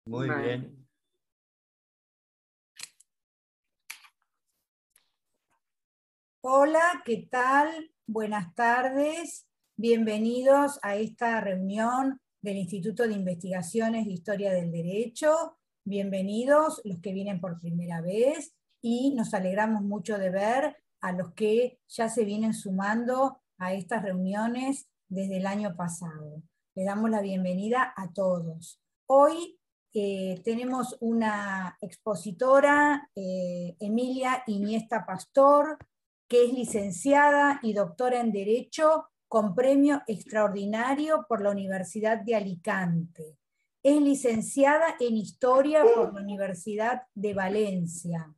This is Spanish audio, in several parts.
Muy bien. Hola, ¿qué tal? Buenas tardes. Bienvenidos a esta reunión del Instituto de Investigaciones de Historia del Derecho. Bienvenidos los que vienen por primera vez y nos alegramos mucho de ver a los que ya se vienen sumando a estas reuniones desde el año pasado. Les damos la bienvenida a todos. Hoy tenemos una expositora, Emilia Iniesta Pastor, que es licenciada y doctora en Derecho con premio extraordinario por la Universidad de Alicante. Es licenciada en Historia por la Universidad de Valencia.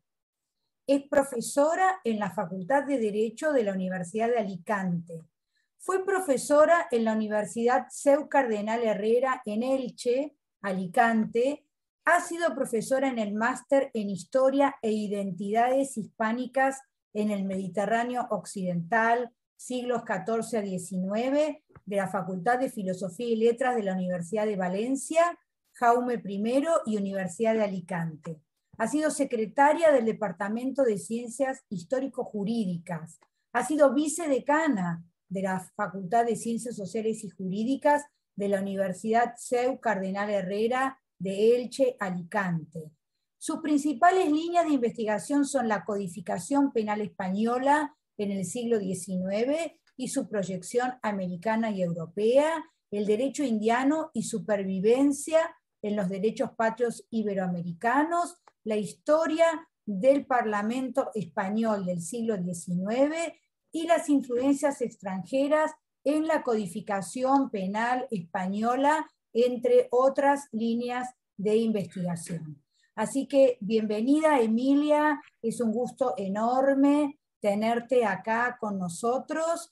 Es profesora en la Facultad de Derecho de la Universidad de Alicante. Fue profesora en la Universidad CEU Cardenal Herrera en Elche, Alicante. Ha sido profesora en el Máster en Historia e Identidades Hispánicas en el Mediterráneo Occidental, siglos XIV a XIX, de la Facultad de Filosofía y Letras de la Universidad de Valencia, Jaume I y Universidad de Alicante. Ha sido secretaria del Departamento de Ciencias Histórico-Jurídicas. Ha sido vicedecana de la Facultad de Ciencias Sociales y Jurídicas de la Universidad CEU Cardenal Herrera de Elche, Alicante. Sus principales líneas de investigación son la codificación penal española en el siglo XIX y su proyección americana y europea, el derecho indiano y supervivencia en los derechos patrios iberoamericanos, la historia del Parlamento español del siglo XIX y las influencias extranjeras en la codificación penal española, entre otras líneas de investigación. Así que bienvenida, Emilia, es un gusto enorme tenerte acá con nosotros.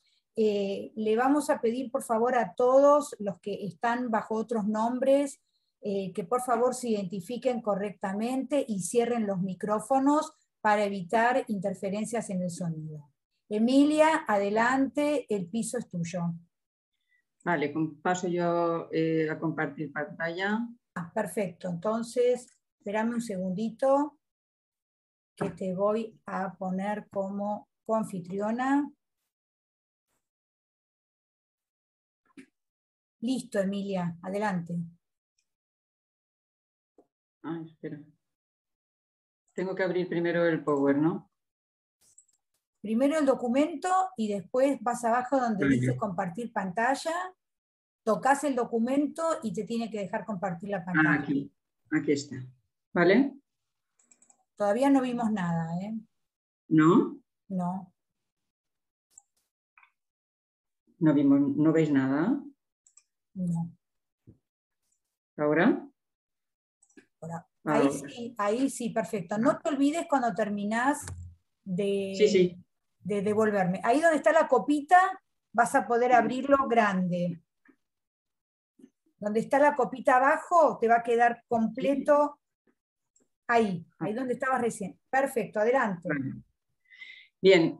Le vamos a pedir por favor a todos los que están bajo otros nombres que por favor se identifiquen correctamente y cierren los micrófonos para evitar interferencias en el sonido. Emilia, adelante, el piso es tuyo. Vale, paso yo a compartir pantalla. Perfecto, entonces, espérame un segundito que te voy a poner como coanfitriona. Listo, Emilia, adelante. Espera. Tengo que abrir primero el Power, ¿no? Primero el documento y después vas abajo donde dice compartir pantalla, tocas el documento y te tiene que dejar compartir la pantalla. Aquí está. ¿Vale? Todavía no vimos nada, ¿eh? ¿No? No. ¿No veis nada? No. ¿Ahora? Ahí sí, perfecto. No te olvides cuando terminás Sí. de devolverme. Ahí donde está la copita vas a poder abrirlo grande. Donde está la copita abajo te va a quedar completo. Ahí donde estabas recién. Perfecto, adelante. Bien,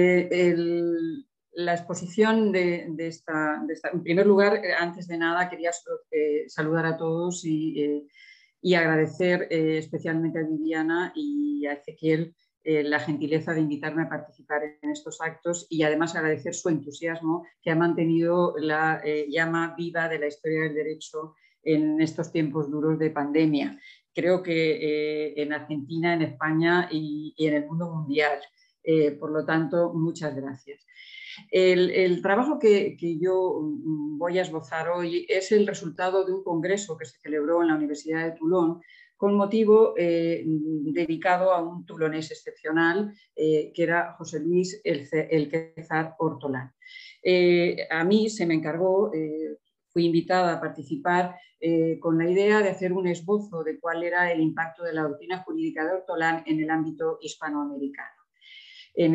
la exposición de esta... En primer lugar, antes de nada, quería saludar a todos y agradecer especialmente a Viviana y a Ezequiel la gentileza de invitarme a participar en estos actos y además agradecer su entusiasmo que ha mantenido la llama viva de la historia del derecho en estos tiempos duros de pandemia. Creo que en Argentina, en España y en el mundo mundial. Por lo tanto, muchas gracias. El trabajo que yo voy a esbozar hoy es el resultado de un congreso que se celebró en la Universidad de Toulon con motivo dedicado a un tulonés excepcional que era José Luis Elquezar Hortolán. A mí se me encargó, fui invitada a participar con la idea de hacer un esbozo de cuál era el impacto de la doctrina jurídica de Hortolán en el ámbito hispanoamericano. En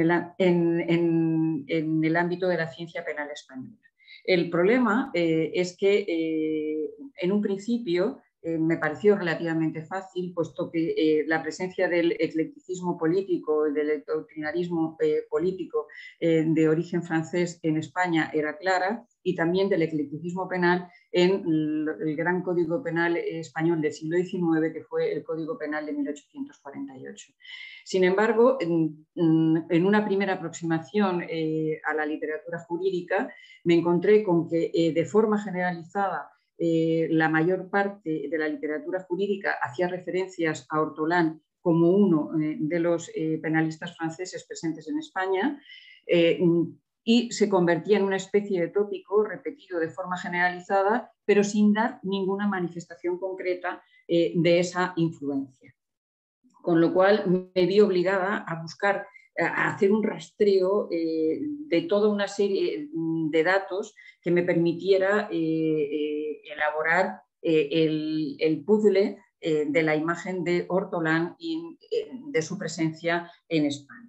el ámbito de la ciencia penal española. El problema es que en un principio me pareció relativamente fácil, puesto que la presencia del eclecticismo político, del doctrinarismo político de origen francés en España era clara, y también del eclecticismo penal en el gran Código Penal español del siglo XIX, que fue el Código Penal de 1848. Sin embargo, en una primera aproximación a la literatura jurídica, me encontré con que de forma generalizada la mayor parte de la literatura jurídica hacía referencias a Ortolán como uno de los penalistas franceses presentes en España, y se convertía en una especie de tópico repetido de forma generalizada, pero sin dar ninguna manifestación concreta de esa influencia. Con lo cual me vi obligada a buscar, a hacer un rastreo de toda una serie de datos que me permitiera elaborar el puzzle de la imagen de Ortolán y de su presencia en España.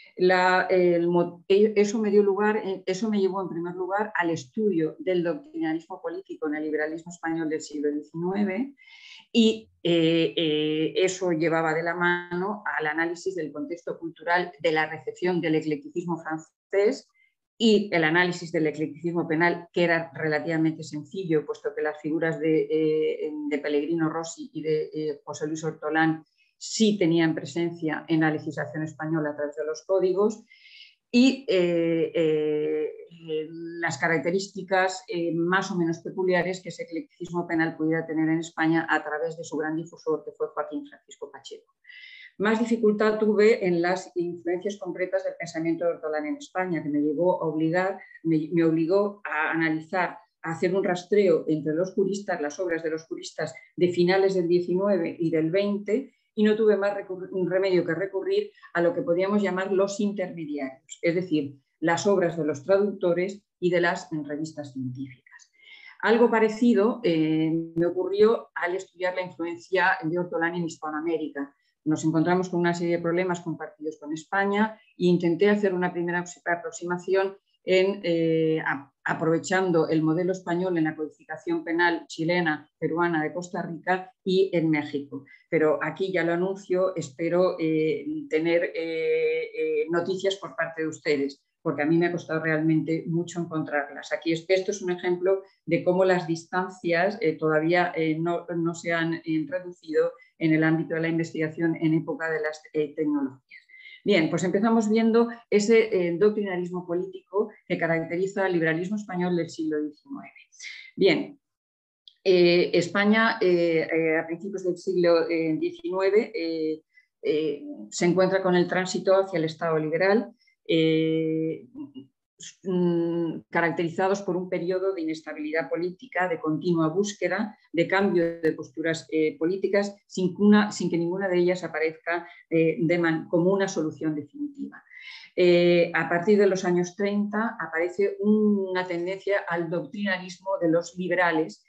Eso me llevó en primer lugar al estudio del doctrinarismo político en el liberalismo español del siglo XIX, y eso llevaba de la mano al análisis del contexto cultural de la recepción del eclecticismo francés y el análisis del eclecticismo penal, que era relativamente sencillo, puesto que las figuras de Pellegrino Rossi y de José Luis Ortolán sí tenían presencia en la legislación española a través de los códigos, y las características más o menos peculiares que ese eclecticismo penal pudiera tener en España a través de su gran difusor, que fue Joaquín Francisco Pacheco. Más dificultad tuve en las influencias concretas del pensamiento de Ortolán en España, que me obligó a analizar, a hacer un rastreo entre los juristas, las obras de los juristas de finales del XIX y del XX, y no tuve más remedio que recurrir a lo que podríamos llamar los intermediarios, es decir, las obras de los traductores y de las revistas científicas. Algo parecido me ocurrió al estudiar la influencia de Ortolán en Hispanoamérica. Nos encontramos con una serie de problemas compartidos con España e intenté hacer una primera aproximación aprovechando el modelo español en la codificación penal chilena, peruana, de Costa Rica y en México. Pero aquí ya lo anuncio, espero tener noticias por parte de ustedes, porque a mí me ha costado realmente mucho encontrarlas. Aquí esto es un ejemplo de cómo las distancias todavía no se han reducido en el ámbito de la investigación en época de las tecnologías. Bien, pues empezamos viendo ese doctrinarismo político que caracteriza al liberalismo español del siglo XIX. Bien, España a principios del siglo XIX se encuentra con el tránsito hacia el Estado liberal, caracterizados por un periodo de inestabilidad política, de continua búsqueda, de cambio de posturas políticas, sin que ninguna de ellas aparezca como una solución definitiva. A partir de los años 30 aparece una tendencia al doctrinarismo de los liberales,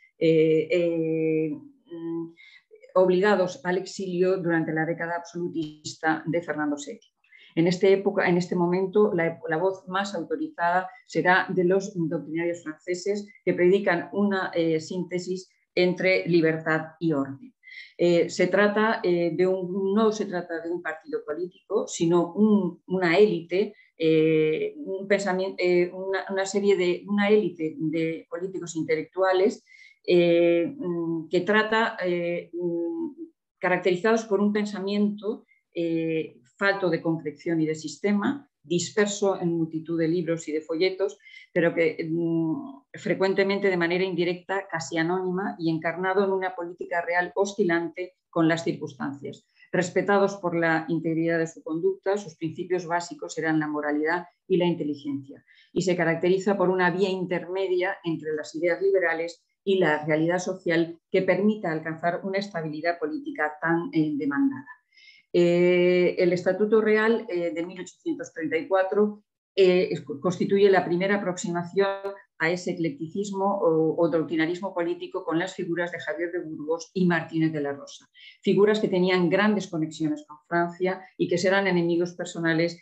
obligados al exilio durante la década absolutista de Fernando VII. En este momento, la voz más autorizada será de los doctrinarios franceses, que predican una síntesis entre libertad y orden. No se trata de un partido político, sino una élite, una élite de políticos intelectuales que caracterizados por un pensamiento falto de concreción y de sistema, disperso en multitud de libros y de folletos, pero que frecuentemente de manera indirecta, casi anónima, y encarnado en una política real oscilante con las circunstancias. Respetados por la integridad de su conducta, sus principios básicos eran la moralidad y la inteligencia, y se caracteriza por una vía intermedia entre las ideas liberales y la realidad social que permita alcanzar una estabilidad política tan demandada. El Estatuto Real de 1834 constituye la primera aproximación a ese eclecticismo o doctrinarismo político con las figuras de Javier de Burgos y Martínez de la Rosa, figuras que tenían grandes conexiones con Francia y que serán enemigos personales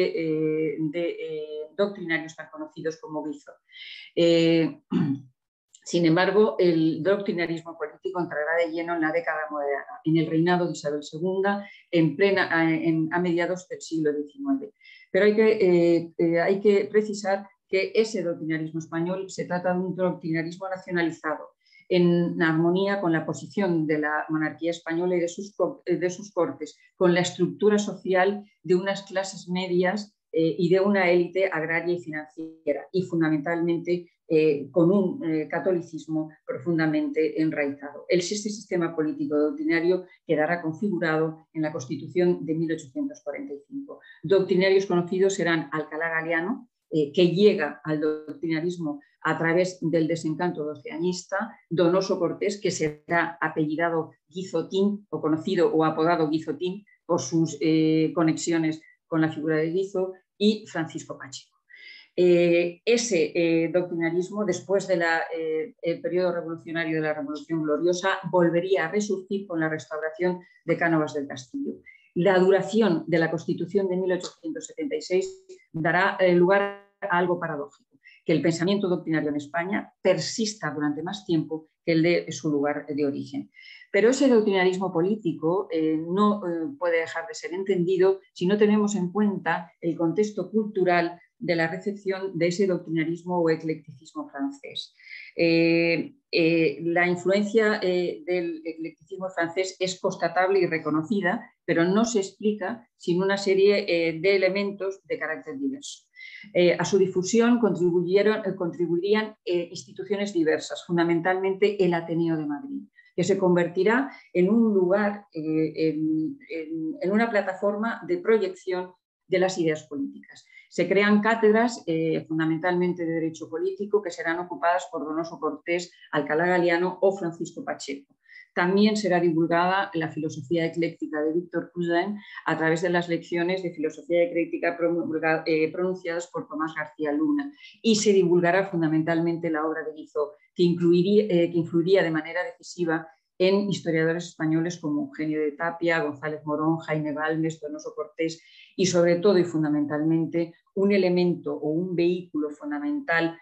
de doctrinarios tan conocidos como Guizot. Sin embargo, el doctrinarismo político entrará de lleno en la década moderna, en el reinado de Isabel II, a mediados del siglo XIX. Pero hay que precisar que ese doctrinarismo español se trata de un doctrinarismo nacionalizado, en armonía con la posición de la monarquía española y de sus cortes, con la estructura social de unas clases medias y de una élite agraria y financiera, y fundamentalmente con un catolicismo profundamente enraizado. Este sistema político doctrinario quedará configurado en la Constitución de 1845. Doctrinarios conocidos serán Alcalá Galiano, que llega al doctrinarismo a través del desencanto doceañista, Donoso Cortés, que será apellidado Guizotín, o conocido o apodado Guizotín por sus conexiones con la figura de Guizo, y Francisco Pacheco. Ese doctrinarismo, después del periodo revolucionario de la Revolución Gloriosa, volvería a resurgir con la restauración de Cánovas del Castillo. La duración de la Constitución de 1876 dará lugar a algo paradójico, que el pensamiento doctrinario en España persista durante más tiempo que el de su lugar de origen. Pero ese doctrinarismo político no puede dejar de ser entendido si no tenemos en cuenta el contexto cultural de la recepción de ese doctrinarismo o eclecticismo francés. La influencia del eclecticismo francés es constatable y reconocida, pero no se explica sin una serie de elementos de carácter diverso. A su difusión contribuirían instituciones diversas, fundamentalmente el Ateneo de Madrid, que se convertirá en un lugar, en una plataforma de proyección de las ideas políticas. Se crean cátedras fundamentalmente de derecho político que serán ocupadas por Donoso Cortés, Alcalá Galiano o Francisco Pacheco. También será divulgada la filosofía ecléctica de Víctor Cousin a través de las lecciones de filosofía ecléctica pronunciadas por Tomás García Luna, y se divulgará fundamentalmente la obra de Guizot, que influiría de manera decisiva en historiadores españoles como Eugenio de Tapia, González Morón, Jaime Balmes, Donoso Cortés, y sobre todo y fundamentalmente un elemento o un vehículo fundamental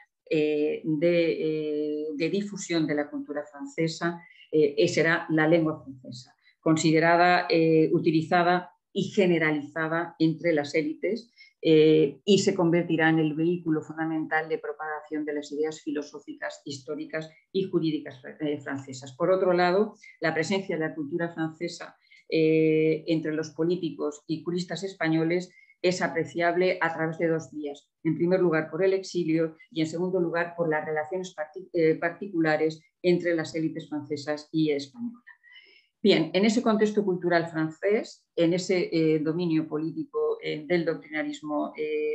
de difusión de la cultura francesa será la lengua francesa, considerada, utilizada y generalizada entre las élites, y se convertirá en el vehículo fundamental de propagación de las ideas filosóficas, históricas y jurídicas francesas. Por otro lado, la presencia de la cultura francesa entre los políticos y juristas españoles es apreciable a través de dos vías. En primer lugar, por el exilio, y en segundo lugar, por las relaciones particulares entre las élites francesas y españolas. Bien, en ese contexto cultural francés, en ese dominio político del doctrinarismo,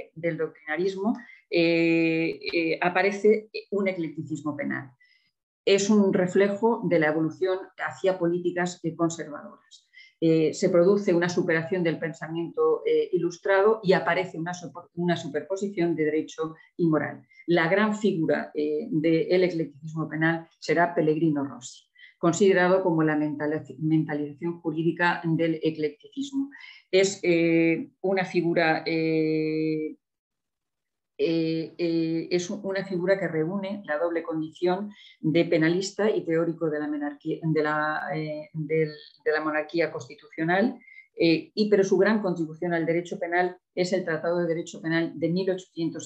aparece un eclecticismo penal. Es un reflejo de la evolución hacia políticas conservadoras. Se produce una superación del pensamiento ilustrado y aparece una superposición de derecho y moral. La gran figura del eclecticismo penal será Pellegrino Rossi, considerado como la mentalización jurídica del eclecticismo. Es una figura que reúne la doble condición de penalista y teórico de la monarquía constitucional, pero su gran contribución al derecho penal es el Tratado de Derecho Penal de 1800,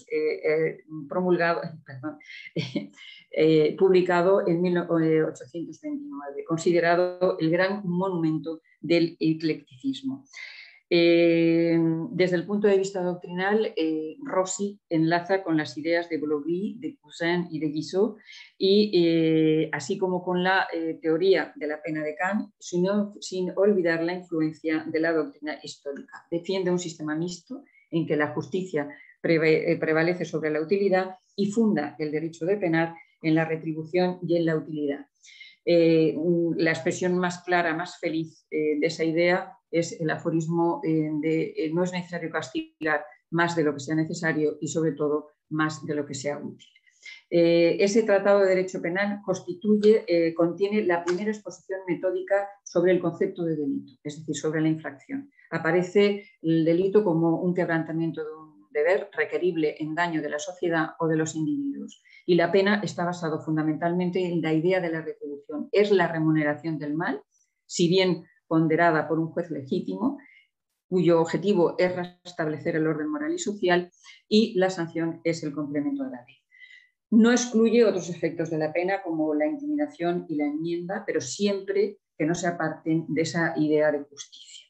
publicado en 1829, considerado el gran monumento del eclecticismo. Desde el punto de vista doctrinal, Rossi enlaza con las ideas de Broglie, de Cousin y de Guizot, y así como con la teoría de la pena de Kant, sin olvidar la influencia de la doctrina histórica. Defiende un sistema mixto en que la justicia prevalece sobre la utilidad y funda el derecho de penar en la retribución y en la utilidad. La expresión más clara, más feliz de esa idea es el aforismo de no es necesario castigar más de lo que sea necesario y sobre todo más de lo que sea útil. Ese Tratado de Derecho Penal contiene la primera exposición metódica sobre el concepto de delito, es decir, sobre la infracción. Aparece el delito como un quebrantamiento deber requerible en daño de la sociedad o de los individuos. Y la pena está basada fundamentalmente en la idea de la retribución. Es la remuneración del mal, si bien ponderada por un juez legítimo, cuyo objetivo es restablecer el orden moral y social, y la sanción es el complemento de la ley. No excluye otros efectos de la pena como la intimidación y la enmienda, pero siempre que no se aparten de esa idea de justicia.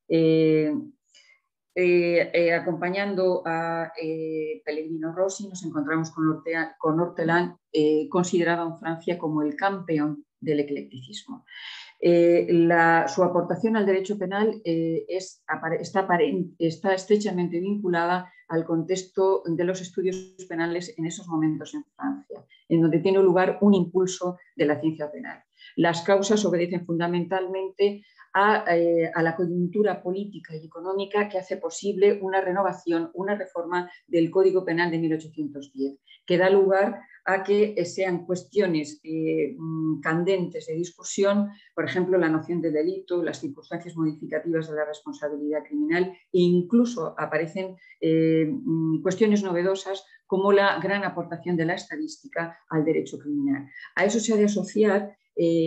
Acompañando a Pellegrino Rossi, nos encontramos con Ortelan, considerado en Francia como el campeón del eclecticismo. Su aportación al derecho penal está estrechamente vinculada al contexto de los estudios penales en esos momentos en Francia, en donde tiene lugar un impulso de la ciencia penal. Las causas obedecen fundamentalmente a la coyuntura política y económica que hace posible una renovación, una reforma del Código Penal de 1810, que da lugar a que sean cuestiones candentes de discusión, por ejemplo, la noción de delito, las circunstancias modificativas de la responsabilidad criminal, e incluso aparecen cuestiones novedosas como la gran aportación de la estadística al derecho criminal. A eso se ha de asociar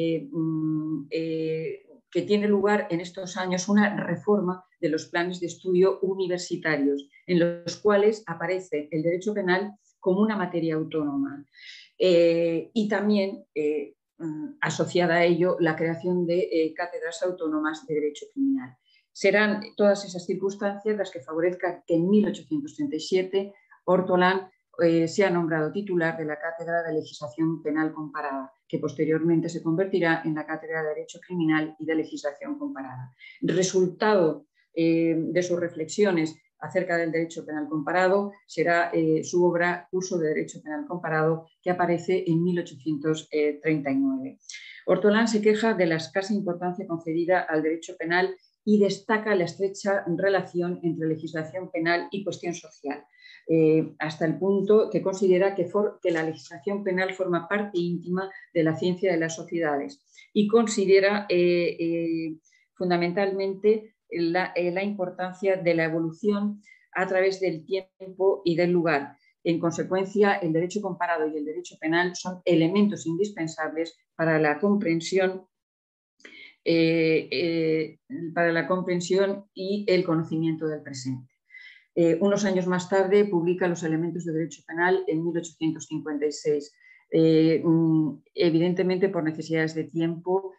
que tiene lugar en estos años una reforma de los planes de estudio universitarios, en los cuales aparece el derecho penal como una materia autónoma y también asociada a ello la creación de cátedras autónomas de derecho criminal. Serán todas esas circunstancias las que favorezcan que en 1837 Ortolan sea nombrado titular de la Cátedra de Legislación Penal Comparada, que posteriormente se convertirá en la Cátedra de Derecho Criminal y de Legislación Comparada. Resultado de sus reflexiones acerca del derecho penal comparado será su obra Curso de Derecho Penal Comparado, que aparece en 1839. Ortolan se queja de la escasa importancia concedida al derecho penal y destaca la estrecha relación entre legislación penal y cuestión social, hasta el punto que considera que la legislación penal forma parte íntima de la ciencia de las sociedades y considera fundamentalmente la importancia de la evolución a través del tiempo y del lugar. En consecuencia, el derecho comparado y el derecho penal son elementos indispensables para la comprensión y el conocimiento del presente. Unos años más tarde publica Los elementos de derecho penal en 1856. Evidentemente, por necesidades de tiempo,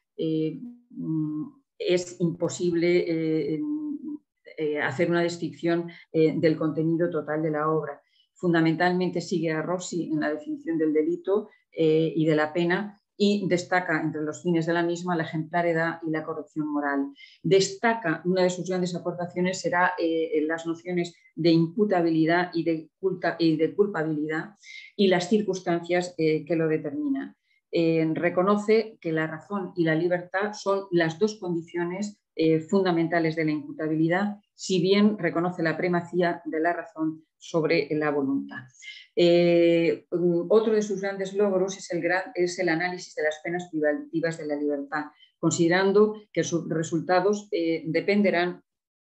es imposible hacer una descripción del contenido total de la obra. Fundamentalmente sigue a Rossi en la definición del delito y de la pena, y destaca entre los fines de la misma la ejemplaridad y la corrección moral. Destaca, una de sus grandes aportaciones será las nociones de imputabilidad y de culpabilidad y las circunstancias que lo determinan. Reconoce que la razón y la libertad son las dos condiciones fundamentales de la imputabilidad, si bien reconoce la primacía de la razón sobre la voluntad. Otro de sus grandes logros es el análisis de las penas privativas de la libertad, considerando que sus resultados dependerán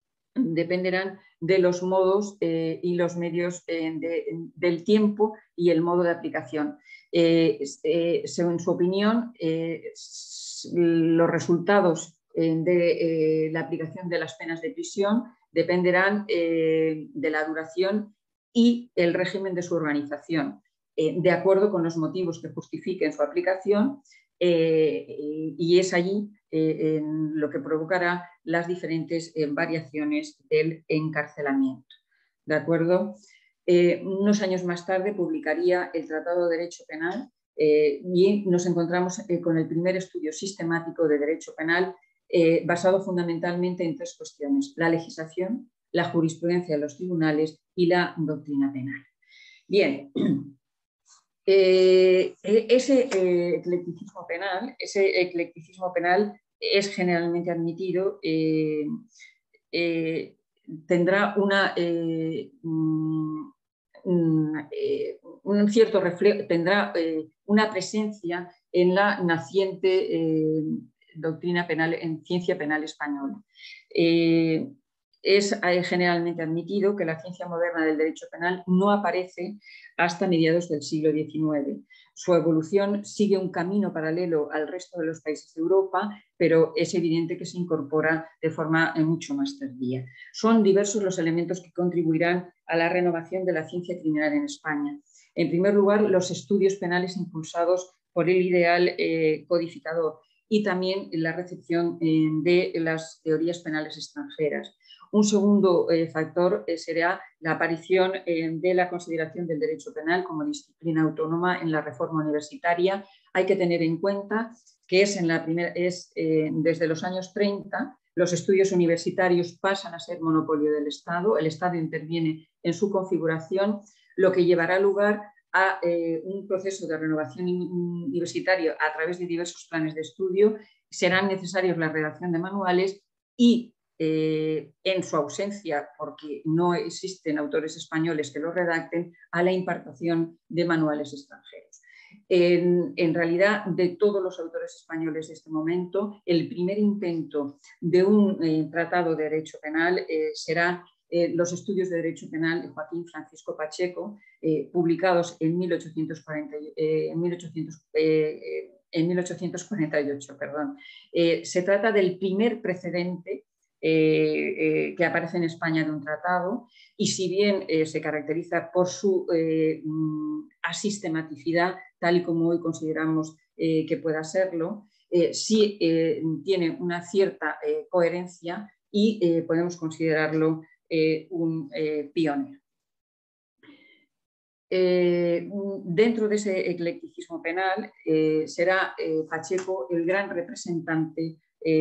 de los modos y los medios del tiempo y el modo de aplicación. Según su opinión, los resultados de la aplicación de las penas de prisión dependerán de la duración y el régimen de su organización, de acuerdo con los motivos que justifiquen su aplicación, y es allí lo que provocará las diferentes variaciones del encarcelamiento. ¿De acuerdo? Unos años más tarde publicaría el Tratado de Derecho Penal y nos encontramos con el primer estudio sistemático de derecho penal basado fundamentalmente en tres cuestiones: la legislación, la jurisprudencia de los tribunales y la doctrina penal. Bien, ese eclecticismo penal es generalmente admitido, tendrá un cierto reflejo, tendrá una presencia en la naciente doctrina penal, en ciencia penal española. es generalmente admitido que la ciencia moderna del derecho penal no aparece hasta mediados del siglo XIX. Su evolución sigue un camino paralelo al resto de los países de Europa, pero es evidente que se incorpora de forma mucho más tardía. Son diversos los elementos que contribuirán a la renovación de la ciencia criminal en España. En primer lugar, los estudios penales impulsados por el ideal codificador y también la recepción de las teorías penales extranjeras. Un segundo factor será la aparición de la consideración del derecho penal como disciplina autónoma en la reforma universitaria. Hay que tener en cuenta que desde los años 30 los estudios universitarios pasan a ser monopolio del Estado, el Estado interviene en su configuración, lo que llevará lugar a un proceso de renovación universitaria a través de diversos planes de estudio. Serán necesarios la redacción de manuales y en su ausencia, porque no existen autores españoles que los redacten, a la impartación de manuales extranjeros. En realidad, de todos los autores españoles de este momento, el primer intento de un tratado de derecho penal será los estudios de derecho penal de Joaquín Francisco Pacheco, publicados en 1848. Se trata del primer precedente que aparece en España de un tratado, y si bien se caracteriza por su asistematicidad, tal y como hoy consideramos que pueda serlo, sí tiene una cierta coherencia y podemos considerarlo un pionero. Dentro de ese eclecticismo penal será Pacheco el gran representante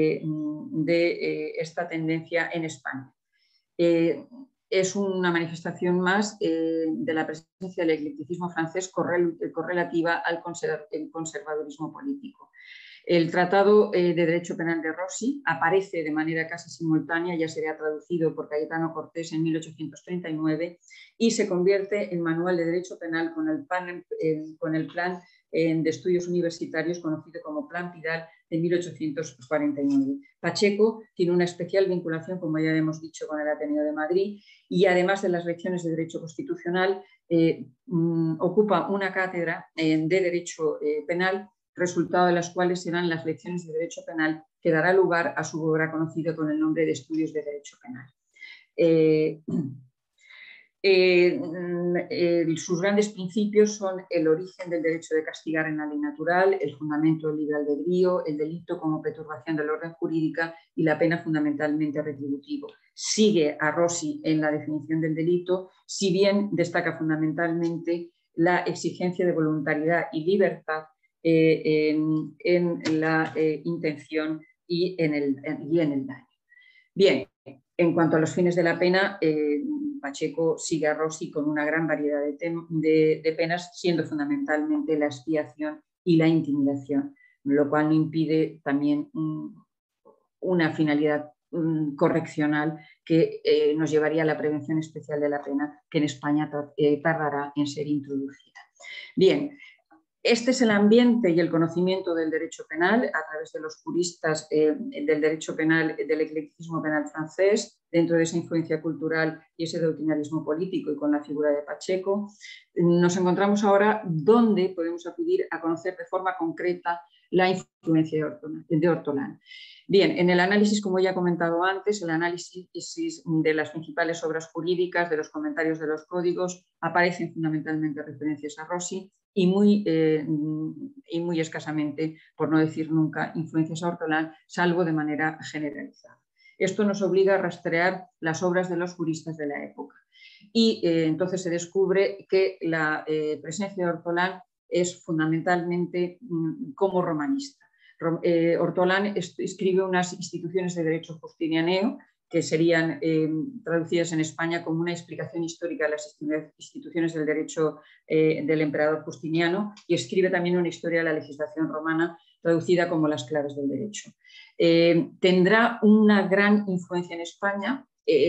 de esta tendencia en España. Es una manifestación más de la presencia del eclecticismo francés correlativa al conservadurismo político. El Tratado de Derecho Penal de Rossi aparece de manera casi simultánea, ya sería traducido por Cayetano Cortés en 1839 y se convierte en manual de derecho penal con el plan de estudios universitarios conocido como Plan Pidal de 1849. Pacheco tiene una especial vinculación, como ya hemos dicho, con el Ateneo de Madrid y además de las lecciones de Derecho Constitucional ocupa una cátedra de Derecho Penal, resultado de las cuales serán las lecciones de Derecho Penal que dará lugar a su obra conocida con el nombre de Estudios de Derecho Penal. Sus grandes principios son el origen del derecho de castigar en la ley natural, el fundamento del libre albedrío, el delito como perturbación del orden jurídica y la pena fundamentalmente retributivo. Sigue a Rossi en la definición del delito, si bien destaca fundamentalmente la exigencia de voluntariedad y libertad en la intención y en el daño. Bien, en cuanto a los fines de la pena, Pacheco sigue a Rossi con una gran variedad de penas, siendo fundamentalmente la expiación y la intimidación, lo cual no impide también una finalidad correccional que nos llevaría a la prevención especial de la pena, que en España tardará en ser introducida. Bien, este es el ambiente y el conocimiento del derecho penal a través de los juristas del derecho penal, del eclecticismo penal francés, dentro de esa influencia cultural y ese doctrinarismo político y con la figura de Pacheco. Nos encontramos ahora donde podemos acudir a conocer de forma concreta la influencia de Ortolán. Bien, en el análisis, como ya he comentado antes, el análisis de las principales obras jurídicas, de los comentarios de los códigos, aparecen fundamentalmente referencias a Rossi y muy escasamente, por no decir nunca, influencias a Ortolán, salvo de manera generalizada. Esto nos obliga a rastrear las obras de los juristas de la época y entonces se descubre que la presencia de Ortolán es fundamentalmente como romanista. Ortolán escribe unas instituciones de derecho justinianeo que serían traducidas en España como una explicación histórica de las instituciones del derecho del emperador Justiniano, y escribe también una historia de la legislación romana traducida como Las claves del derecho. Tendrá una gran influencia en España,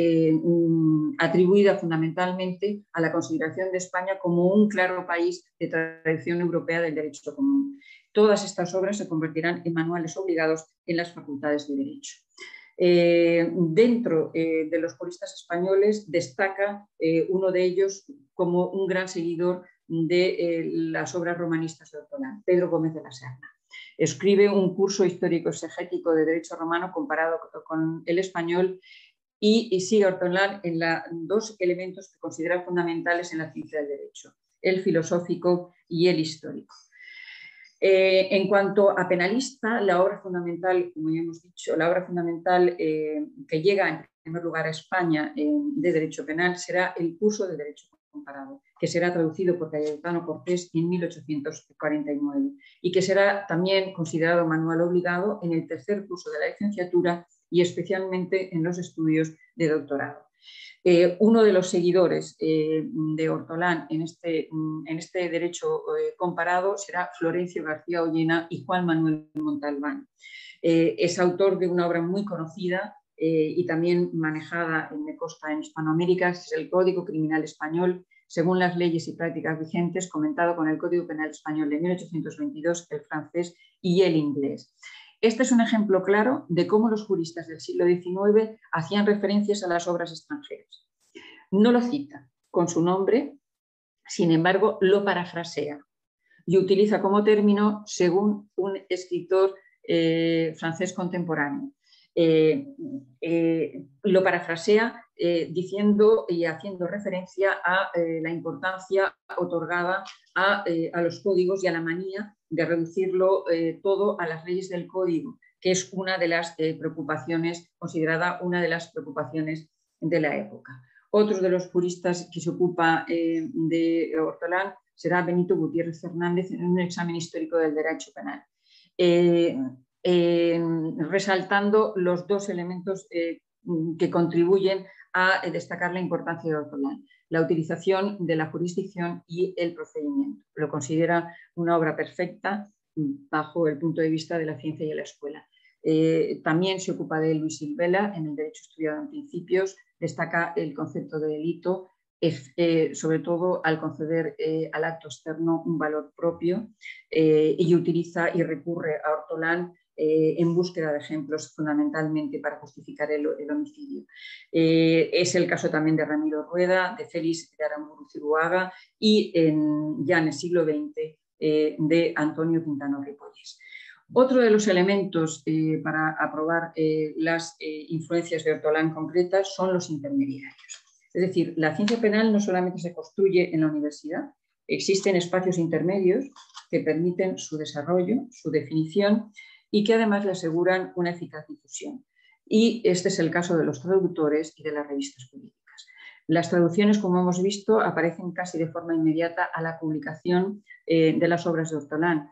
atribuida fundamentalmente a la consideración de España como un claro país de tradición europea del derecho común. Todas estas obras se convertirán en manuales obligados en las facultades de derecho. Dentro de los juristas españoles destaca uno de ellos como un gran seguidor de las obras romanistas de Ortolán, Pedro Gómez de la Serna. Escribe un curso histórico-exegético de derecho romano comparado con el español y sigue a Ortolán en dos elementos que considera fundamentales en la ciencia del derecho, el filosófico y el histórico. En cuanto a penalista, la obra fundamental, como ya hemos dicho, la obra fundamental que llega en primer lugar a España de derecho penal será el curso de derecho comparado, que será traducido por Cayetano Cortés en 1849 y que será también considerado manual obligado en el tercer curso de la licenciatura y especialmente en los estudios de doctorado. Uno de los seguidores de Ortolán en este derecho comparado será Florencio García Ollena y Juan Manuel Montalbán. Es autor de una obra muy conocida y también manejada, me consta, en Hispanoamérica, es el Código Criminal Español, según las leyes y prácticas vigentes, comentado con el Código Penal Español de 1822, el francés y el inglés. Este es un ejemplo claro de cómo los juristas del siglo XIX hacían referencias a las obras extranjeras. No lo cita con su nombre, sin embargo, lo parafrasea y utiliza como término según un escritor francés contemporáneo. Lo parafrasea diciendo y haciendo referencia a la importancia otorgada a los códigos y a la manía de reducirlo todo a las leyes del código, que es una de las preocupaciones, considerada una de las preocupaciones de la época. Otro de los juristas que se ocupa de Ortolán será Benito Gutiérrez Fernández en un examen histórico del derecho penal, resaltando los dos elementos que contribuyen a destacar la importancia de Ortolán: la utilización de la jurisdicción y el procedimiento. Lo considera una obra perfecta bajo el punto de vista de la ciencia y de la escuela. También se ocupa de Luis Silvela en el derecho estudiado en principios, destaca el concepto de delito, sobre todo al conceder al acto externo un valor propio, y utiliza y recurre a Ortolán en búsqueda de ejemplos fundamentalmente para justificar el homicidio. Es el caso también de Ramiro Rueda, de Félix de Aramburu Ciruaga y ya en el siglo XX de Antonio Quintano Ripolles. Otro de los elementos para aprobar las influencias de Ortolán concretas son los intermediarios. Es decir, la ciencia penal no solamente se construye en la universidad, existen espacios intermedios que permiten su desarrollo, su definición y que además le aseguran una eficaz difusión. Y este es el caso de los traductores y de las revistas jurídicas. Las traducciones, como hemos visto, aparecen casi de forma inmediata a la publicación de las obras de Ortolán.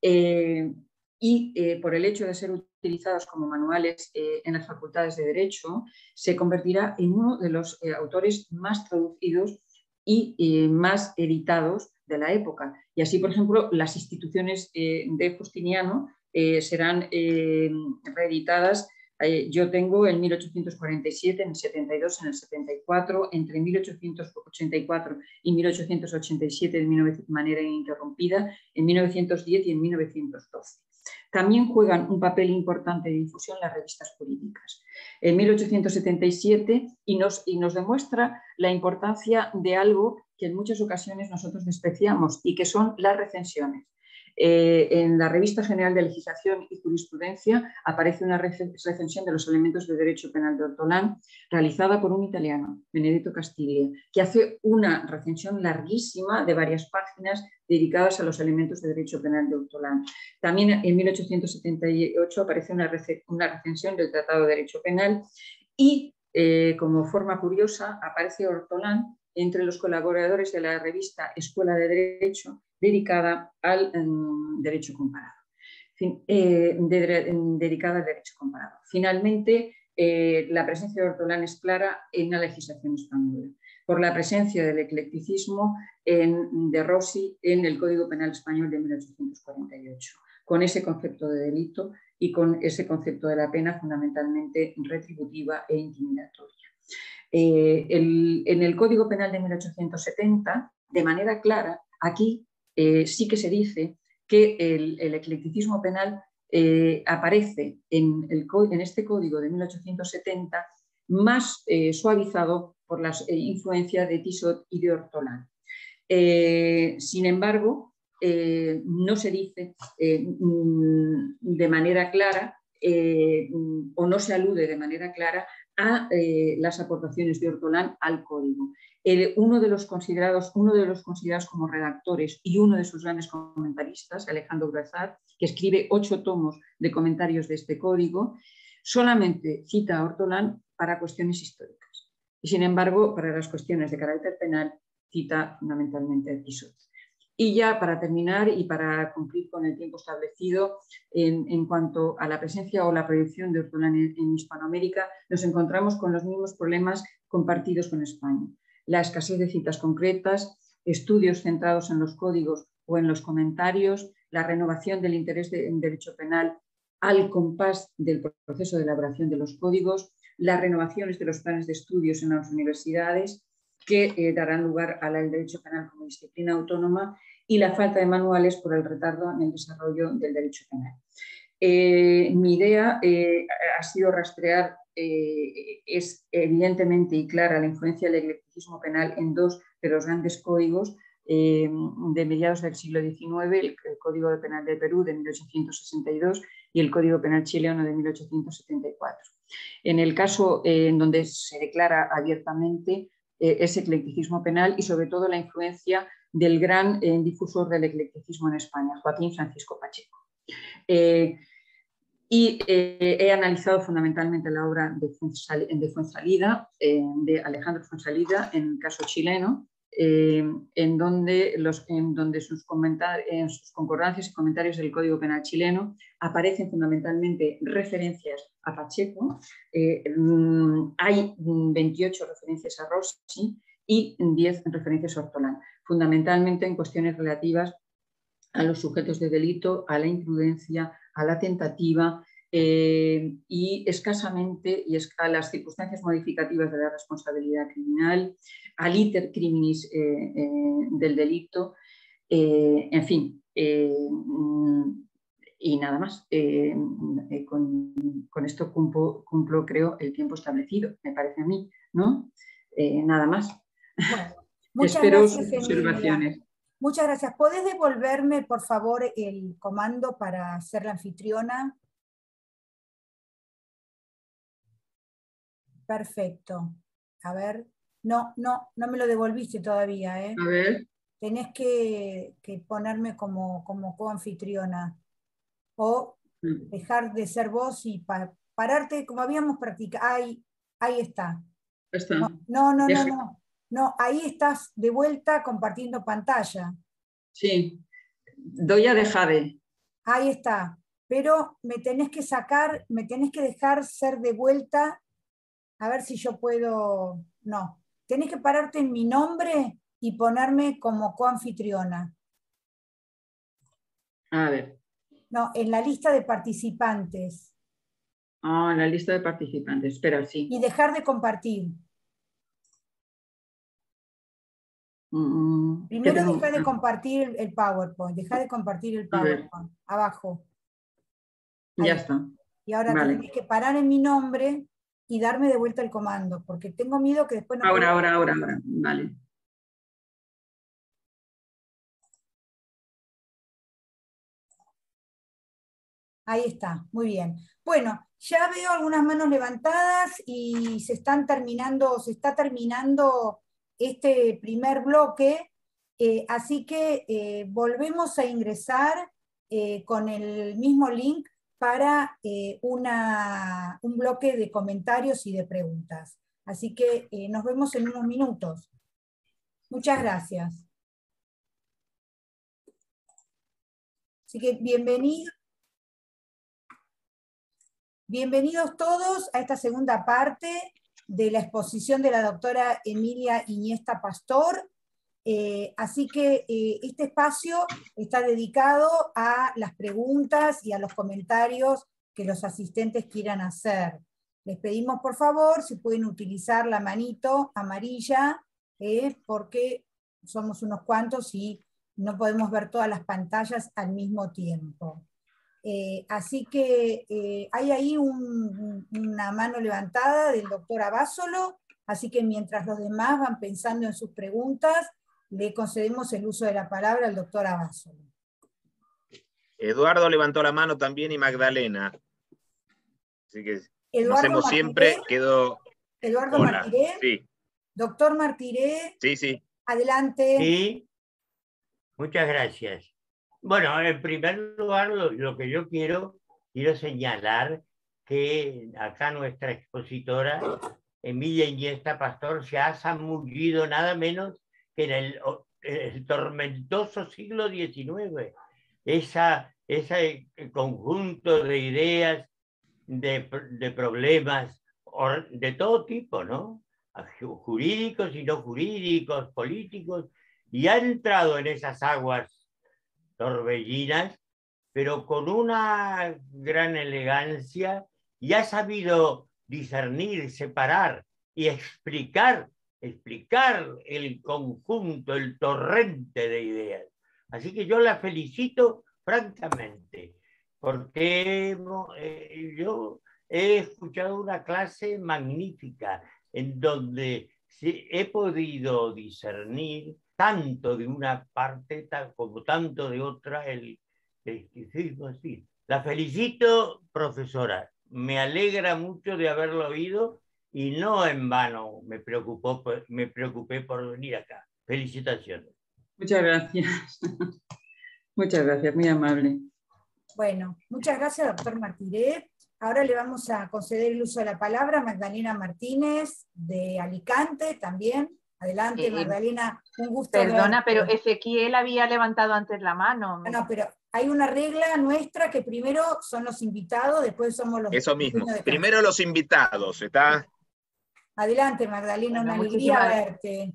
Por el hecho de ser utilizados como manuales en las facultades de Derecho, se convertirá en uno de los autores más traducidos y más editados de la época. Y así, por ejemplo, las instituciones de Justiniano serán reeditadas. Yo tengo en 1847, en el 72, en el 74, entre 1884 y 1887 de manera ininterrumpida, en 1910 y en 1912. También juegan un papel importante de difusión las revistas jurídicas. En 1877 y nos demuestra la importancia de algo que en muchas ocasiones nosotros despreciamos y que son las recensiones. En la Revista General de Legislación y Jurisprudencia aparece una recensión de los elementos de derecho penal de Ortolán realizada por un italiano, Benedetto Castiglia, que hace una recensión larguísima de varias páginas dedicadas a los elementos de derecho penal de Ortolán. También en 1878 aparece una recensión del Tratado de Derecho Penal y, como forma curiosa, aparece Ortolán entre los colaboradores de la revista Escuela de Derecho, dedicada al derecho comparado. Dedicada al derecho comparado. Finalmente, la presencia de Ortolán es clara en la legislación española, por la presencia del eclecticismo de Rossi en el Código Penal Español de 1848, con ese concepto de delito y con ese concepto de la pena fundamentalmente retributiva e intimidatoria. En el Código Penal de 1870, de manera clara, aquí sí que se dice que el eclecticismo penal aparece en este código de 1870 más suavizado por la influencia de Tissot y de Ortolan. Sin embargo, no se dice de manera clara o no se alude de manera clara a las aportaciones de Ortolan al código. Uno de los considerados como redactores y uno de sus grandes comentaristas, Alejandro Brazat, que escribe 8 tomos de comentarios de este código, solamente cita a Ortolan para cuestiones históricas. Y sin embargo, para las cuestiones de carácter penal, cita fundamentalmente a Tissot. Y ya para terminar y para cumplir con el tiempo establecido, en cuanto a la presencia o la proyección de Ortolan en Hispanoamérica, nos encontramos con los mismos problemas compartidos con España. La escasez de citas concretas, estudios centrados en los códigos o en los comentarios, la renovación del interés en derecho penal al compás del proceso de elaboración de los códigos, las renovaciones de los planes de estudios en las universidades, que darán lugar al derecho penal como disciplina autónoma, y la falta de manuales por el retardo en el desarrollo del derecho penal. Mi idea ha sido rastrear, es evidentemente y clara la influencia del eclecticismo penal en 2 de los grandes códigos de mediados del siglo XIX, el Código Penal de Perú de 1862 y el Código Penal chileno de 1874. En el caso en donde se declara abiertamente ese eclecticismo penal y sobre todo la influencia del gran difusor del eclecticismo en España, Joaquín Francisco Pacheco. He analizado fundamentalmente la obra de Fuenzalida, de Alejandro Fuenzalida, en el caso chileno, en donde sus concordancias y comentarios del Código Penal chileno aparecen fundamentalmente referencias a Pacheco. Hay 28 referencias a Rossi y 10 referencias a Ortolan, fundamentalmente en cuestiones relativas a los sujetos de delito, a la imprudencia, a la tentativa y escasamente a las circunstancias modificativas de la responsabilidad criminal, al iter criminis del delito, en fin. Y nada más. Con esto cumplo, creo, el tiempo establecido, me parece a mí, ¿no? Nada más. Bueno, muchas Espero gracias, sus observaciones. Muchas gracias. ¿Podés devolverme, por favor, el comando para ser la anfitriona? Perfecto. A ver. No me lo devolviste todavía, ¿eh? A ver. Tenés que ponerme como coanfitriona. O dejar de ser vos y pararte como habíamos practicado. Ahí está. No, ahí estás de vuelta compartiendo pantalla. Sí, doy a dejar. Ahí está. Pero me tenés que sacar, me tenés que dejar ser de vuelta. A ver si yo puedo. No. Tenés que pararte en mi nombre y ponerme como coanfitriona. A ver. No, en la lista de participantes. Ah, en la lista de participantes. Espera, sí. Y dejar de compartir. Primero deja de compartir el PowerPoint. Deja de compartir el PowerPoint. Abajo. Ahí. Ya está. Y ahora tienes que parar en mi nombre y darme de vuelta el comando, porque tengo miedo que después no... Ahora. Vale. Ahí está, muy bien. Bueno, ya veo algunas manos levantadas y se está terminando este primer bloque, así que volvemos a ingresar con el mismo link para un bloque de comentarios y de preguntas. Así que nos vemos en unos minutos. Muchas gracias. Así que bienvenidos todos a esta segunda parte de la exposición de la doctora Emilia Iniesta Pastor. Así que este espacio está dedicado a las preguntas y a los comentarios que los asistentes quieran hacer. Les pedimos por favor si pueden utilizar la manito amarilla, porque somos unos cuantos y no podemos ver todas las pantallas al mismo tiempo. Así que hay ahí una mano levantada del doctor Abasolo, así que mientras los demás van pensando en sus preguntas, le concedemos el uso de la palabra al doctor Abasolo. Eduardo levantó la mano también y Magdalena. Así que, como hacemos Martiré, siempre, quedó... Eduardo Hola. Martiré. Sí. Doctor Martiré. Sí, sí. Adelante. Sí, muchas gracias. Bueno, en primer lugar, lo que yo quiero señalar que acá nuestra expositora, Emilia Iniesta Pastor, se ha zamullido nada menos que en el tormentoso siglo XIX. Ese conjunto de ideas, de problemas de todo tipo, ¿no? Jurídicos y no jurídicos, políticos, y ha entrado en esas aguas torbellinas, pero con una gran elegancia, y ha sabido discernir, separar y explicar el conjunto, el torrente de ideas. Así que yo la felicito francamente, porque yo he escuchado una clase magnífica en donde he podido discernir tanto de una parte como tanto de otra el criticismo. Sí. La felicito, profesora. Me alegra mucho de haberlo oído y no en vano me preocupé por venir acá. Felicitaciones. Muchas gracias. Muchas gracias, muy amable. Bueno, muchas gracias, doctor Martiré. Ahora le vamos a conceder el uso de la palabra a Magdalena Martínez, de Alicante también. Adelante, Magdalena, un gusto. Perdona, pero Ezequiel había levantado antes la mano. No, pero hay una regla nuestra que primero son los invitados, después somos los... Eso mismo, primero los invitados, ¿está? Adelante, Magdalena, bueno, una alegría verte.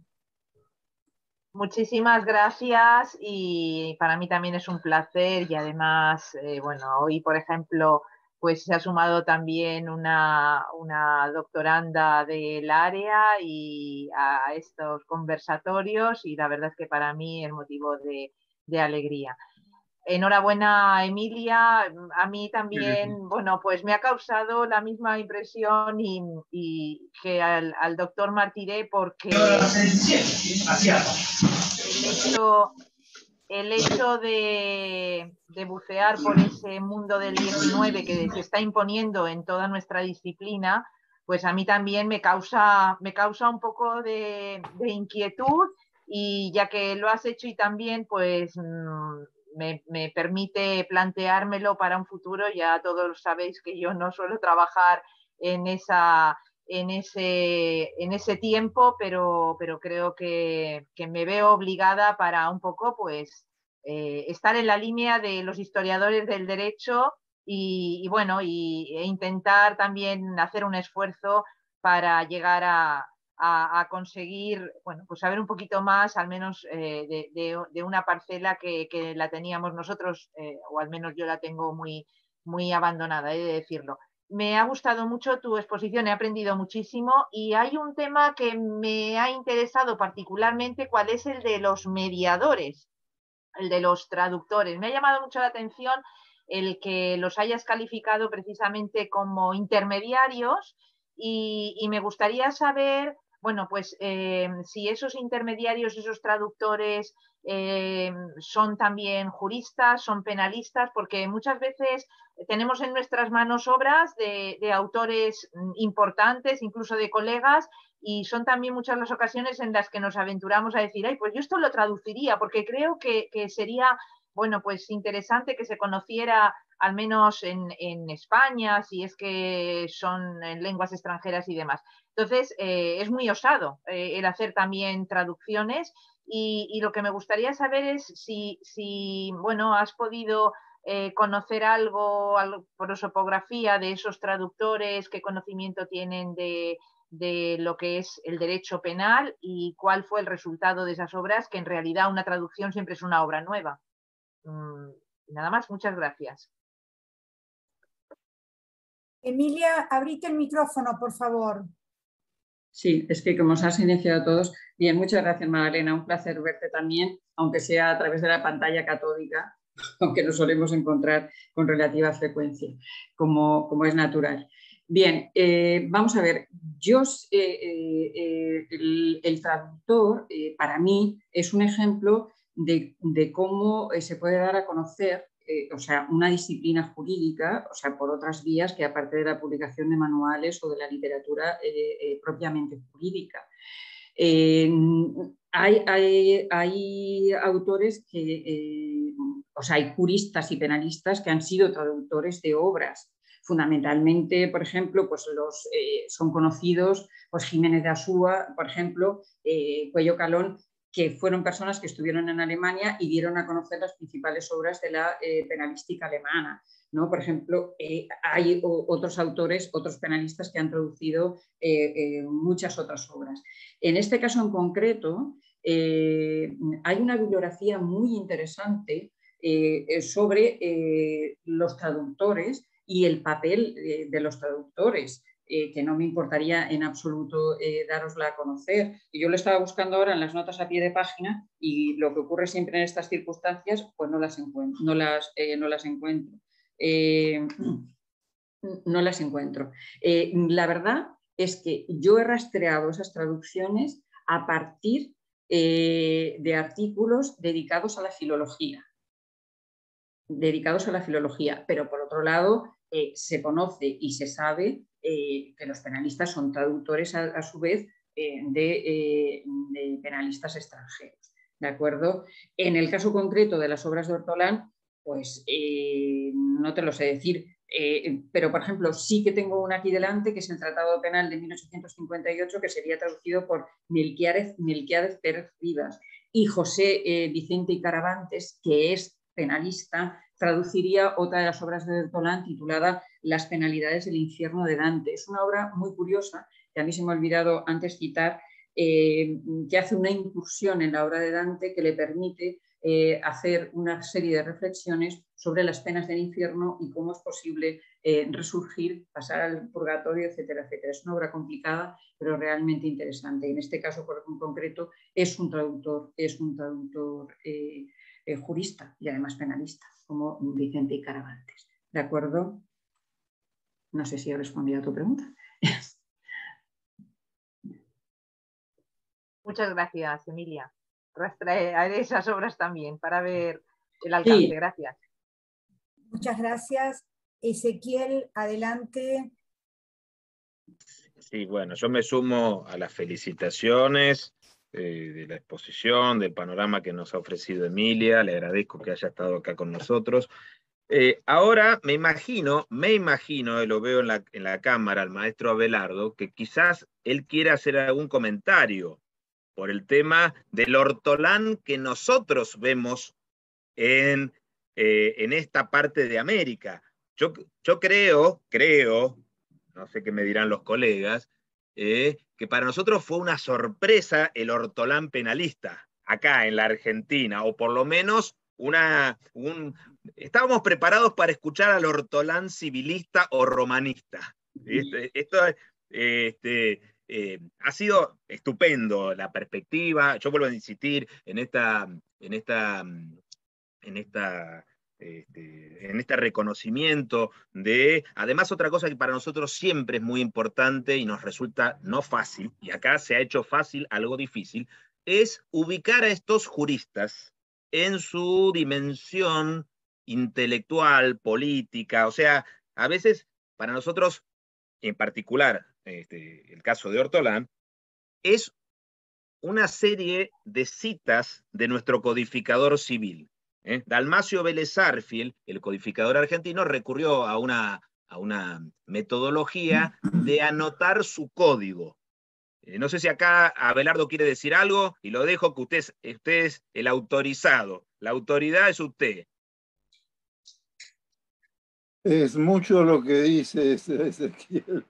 Muchísimas gracias, y para mí también es un placer, y además, bueno, hoy, por ejemplo, pues se ha sumado también una doctoranda del área y a estos conversatorios, y la verdad es que para mí es motivo de alegría. Enhorabuena, Emilia. A mí también, bueno, pues me ha causado la misma impresión y que al doctor Martiré, porque el hecho de bucear por ese mundo del 19 que se está imponiendo en toda nuestra disciplina, pues a mí también me causa un poco de inquietud, y ya que lo has hecho y también, pues me permite planteármelo para un futuro. Ya todos sabéis que yo no suelo trabajar en ese tiempo, pero creo que me veo obligada para un poco, pues, estar en la línea de los historiadores del derecho y bueno, e intentar también hacer un esfuerzo para llegar a conseguir, bueno, pues saber un poquito más, al menos de una parcela que la teníamos nosotros, o al menos yo la tengo muy, muy abandonada, he de decirlo. Me ha gustado mucho tu exposición, he aprendido muchísimo, y hay un tema que me ha interesado particularmente, cuál es el de los mediadores, el de los traductores. Me ha llamado mucho la atención el que los hayas calificado precisamente como intermediarios, y me gustaría saber, bueno, pues si esos intermediarios, esos traductores, son también juristas, son penalistas, porque muchas veces tenemos en nuestras manos obras de autores importantes, incluso de colegas, y son también muchas las ocasiones en las que nos aventuramos a decir, ay, pues yo esto lo traduciría, porque creo que sería, bueno, pues interesante que se conociera, al menos en España, si es que son en lenguas extranjeras y demás. Entonces, es muy osado el hacer también traducciones, y lo que me gustaría saber es si bueno, has podido conocer algo, prosopografía de esos traductores, qué conocimiento tienen de lo que es el derecho penal, y cuál fue el resultado de esas obras, que en realidad una traducción siempre es una obra nueva. Nada más, muchas gracias. Emilia, abrite el micrófono, por favor. Sí, es que como os has iniciado a todos, bien, muchas gracias, Magdalena, un placer verte también, aunque sea a través de la pantalla catódica, aunque nos solemos encontrar con relativa frecuencia, como es natural. Bien, vamos a ver, el traductor para mí es un ejemplo de cómo se puede dar a conocer, o sea, una disciplina jurídica, o sea, por otras vías que aparte de la publicación de manuales o de la literatura propiamente jurídica. Hay autores que, o sea, hay juristas y penalistas que han sido traductores de obras. Fundamentalmente, por ejemplo, pues son conocidos pues Jiménez de Asúa, por ejemplo, Cuello Calón, que fueron personas que estuvieron en Alemania y dieron a conocer las principales obras de la penalística alemana, ¿no? Por ejemplo, hay otros autores, otros penalistas que han traducido muchas otras obras. En este caso en concreto, hay una bibliografía muy interesante sobre los traductores y el papel de los traductores, que no me importaría en absoluto darosla a conocer. Y yo lo estaba buscando ahora en las notas a pie de página y lo que ocurre siempre en estas circunstancias, pues no las encuentro. No las encuentro. La verdad es que yo he rastreado esas traducciones a partir de artículos dedicados a la filología. Pero por otro lado se conoce y se sabe que los penalistas son traductores a su vez de penalistas extranjeros, ¿de acuerdo? En el caso concreto de las obras de Ortolán, pues no te lo sé decir, pero por ejemplo sí que tengo una aquí delante, que es el Tratado Penal de 1858, que sería traducido por Melquiades Pérez Rivas, y José Vicente y Caravantes, que es penalista, traduciría otra de las obras de Ortolán titulada Las penalidades del infierno de Dante. Es una obra muy curiosa, que a mí se me ha olvidado antes citar, que hace una incursión en la obra de Dante que le permite hacer una serie de reflexiones sobre las penas del infierno y cómo es posible resurgir, pasar al purgatorio, etcétera, etcétera. Es una obra complicada, pero realmente interesante. En este caso, en concreto, es un traductor jurista y además penalista, como Vicente y Caravantes. ¿De acuerdo? No sé si he respondido a tu pregunta. Muchas gracias, Emilia. Rastrearé esas obras también para ver el alcance. Sí. Gracias. Muchas gracias. Ezequiel, adelante. Sí, bueno, yo me sumo a las felicitaciones de la exposición, del panorama que nos ha ofrecido Emilia. Le agradezco que haya estado acá con nosotros. Ahora me imagino, y lo veo en la cámara, al maestro Abelardo, que quizás él quiera hacer algún comentario por el tema del Ortolán que nosotros vemos en esta parte de América. Yo creo, no sé qué me dirán los colegas, que para nosotros fue una sorpresa el Ortolán penalista, acá en la Argentina, o por lo menos estábamos preparados para escuchar al Ortolán civilista o romanista. Esto ha sido estupendo la perspectiva. Yo vuelvo a insistir en este reconocimiento de, además otra cosa que para nosotros siempre es muy importante y nos resulta no fácil, y acá se ha hecho fácil algo difícil, es ubicar a estos juristas en su dimensión intelectual, política. O sea, a veces para nosotros, en particular el caso de Ortolán, es una serie de citas de nuestro codificador civil. Dalmacio Vélez Arfiel, el codificador argentino, recurrió a una metodología de anotar su código. No sé si acá Abelardo quiere decir algo, y lo dejo que usted es el autorizado. La autoridad es usted. Es mucho lo que dice Ezequiel.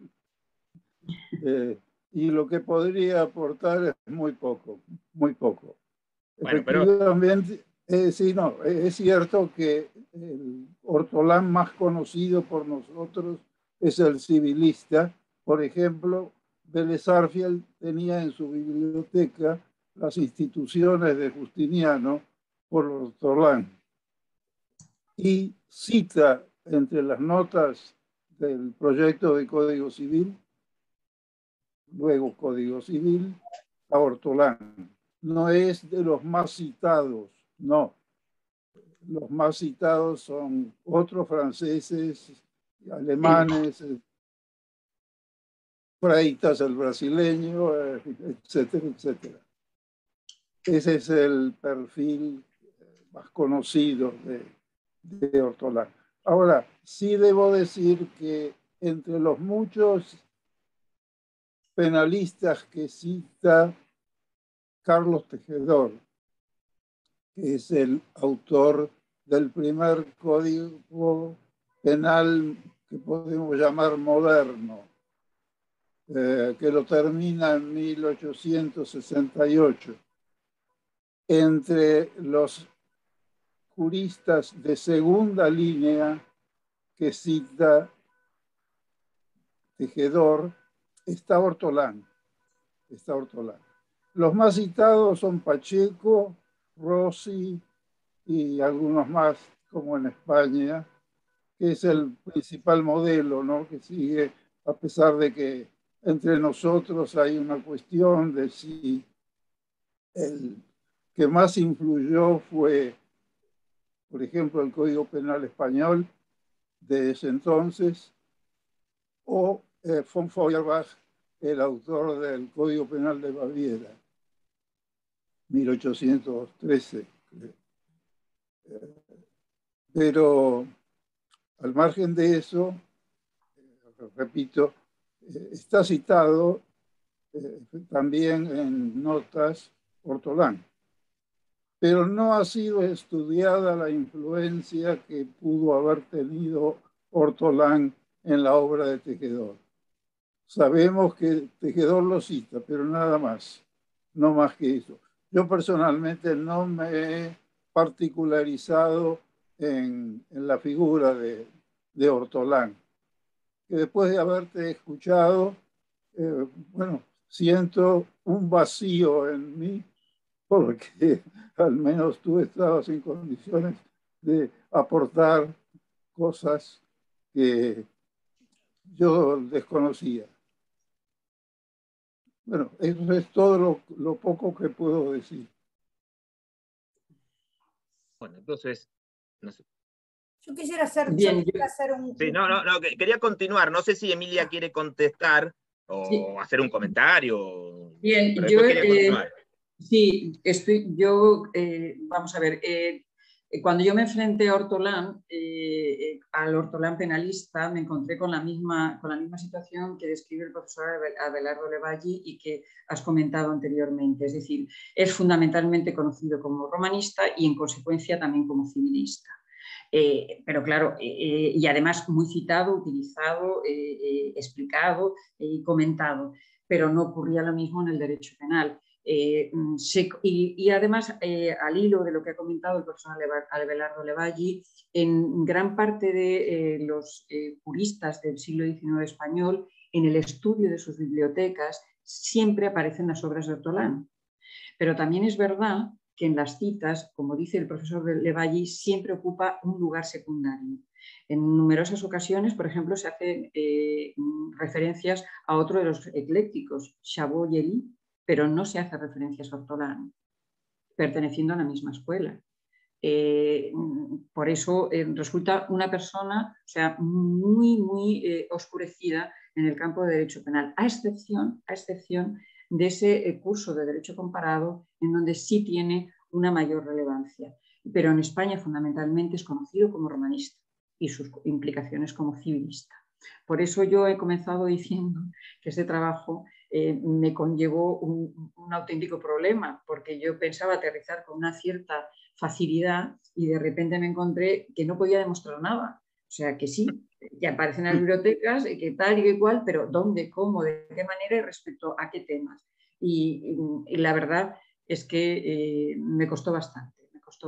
Y lo que podría aportar es muy poco. Bueno, efectivamente, sí, no, es cierto que el Ortolán más conocido por nosotros es el civilista. Por ejemplo, Vélez Arfiel tenía en su biblioteca las instituciones de Justiniano por Ortolán. y cita entre las notas del proyecto de Código Civil, luego Código Civil, a Ortolán. No es de los más citados, no. Los más citados son otros franceses, alemanes, Freitas, el brasileño, etcétera, etcétera. Ese es el perfil más conocido de Ortolán. Ahora, sí debo decir que entre los muchos penalistas que cita Carlos Tejedor, que es el autor del primer código penal que podemos llamar moderno, que lo termina en 1868. Entre los juristas de segunda línea que cita Tejedor, está Ortolán. Los más citados son Pacheco, Rossi y algunos más, como en España, que es el principal modelo, ¿no? Que sigue, a pesar de que entre nosotros hay una cuestión de si el que más influyó fue, por ejemplo, el Código Penal español de ese entonces, o von Feuerbach, el autor del Código Penal de Baviera, 1813. Pero al margen de eso, repito, está citado también en notas Ortolán, pero no ha sido estudiada la influencia que pudo haber tenido Ortolán en la obra de Tejedor. Sabemos que Tejedor lo cita, pero nada más, no más que eso. Yo personalmente no me he particularizado en la figura de Ortolán, que después de haberte escuchado, bueno, siento un vacío en mí, porque al menos tú estabas en condiciones de aportar cosas que yo desconocía. Bueno, eso es todo lo poco que puedo decir. Bueno, entonces, no sé. Yo quisiera hacer, un... Sí, no, quería continuar. No sé si Emilia quiere contestar o sí. hacer un comentario. Bien, pero yo quería continuar. Sí, vamos a ver, cuando yo me enfrenté a Ortolán, al Ortolán penalista, me encontré con la misma situación que describe el profesor Abelardo Levalli y que has comentado anteriormente. Es decir, es fundamentalmente conocido como romanista y en consecuencia también como civilista. Pero claro, y además muy citado, utilizado, explicado y comentado, pero no ocurría lo mismo en el derecho penal. Y además, al hilo de lo que ha comentado el profesor Abelardo Levalli, en gran parte de los juristas del siglo XIX español, en el estudio de sus bibliotecas, siempre aparecen las obras de Ortolán. Pero también es verdad que en las citas, como dice el profesor Levalli, siempre ocupa un lugar secundario. En numerosas ocasiones, por ejemplo, se hacen referencias a otro de los eclécticos, Chabot-Yely, pero no se hace referencias a Ortolán, perteneciendo a la misma escuela. Por eso resulta una persona, o sea, muy oscurecida en el campo de derecho penal, a excepción de ese curso de derecho comparado en donde sí tiene una mayor relevancia. Pero en España fundamentalmente es conocido como romanista y sus implicaciones como civilista. Por eso yo he comenzado diciendo que este trabajo me conllevó un auténtico problema, porque yo pensaba aterrizar con una cierta facilidad y de repente me encontré que no podía demostrar nada. O sea, que sí, que aparecen en las bibliotecas, que tal y que igual, pero ¿dónde, cómo, de qué manera y respecto a qué temas? Y la verdad es que me costó bastante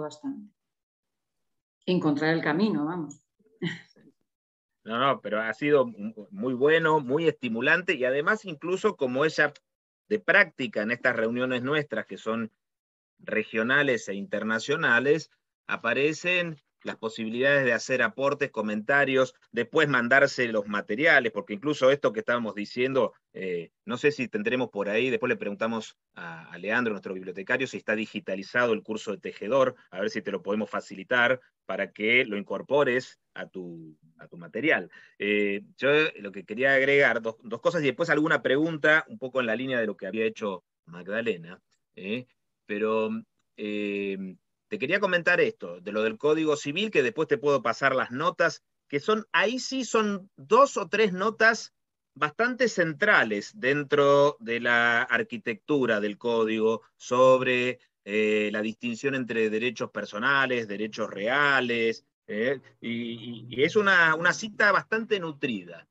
encontrar el camino, vamos. No, pero ha sido muy bueno, muy estimulante y además incluso como ella de práctica en estas reuniones nuestras que son regionales e internacionales, aparecen las posibilidades de hacer aportes, comentarios, después mandarse los materiales, porque incluso esto que estábamos diciendo, no sé si tendremos por ahí, después le preguntamos a Leandro, nuestro bibliotecario, si está digitalizado el curso de tejedor, a ver si te lo podemos facilitar para que lo incorpores a tu material. Yo lo que quería agregar, dos cosas, y después alguna pregunta, un poco en la línea de lo que había hecho Magdalena, pero te quería comentar esto, de lo del Código Civil, que después te puedo pasar las notas, que son, ahí sí son 2 o 3 notas bastante centrales dentro de la arquitectura del código sobre la distinción entre derechos personales, derechos reales, y es una cita bastante nutrida.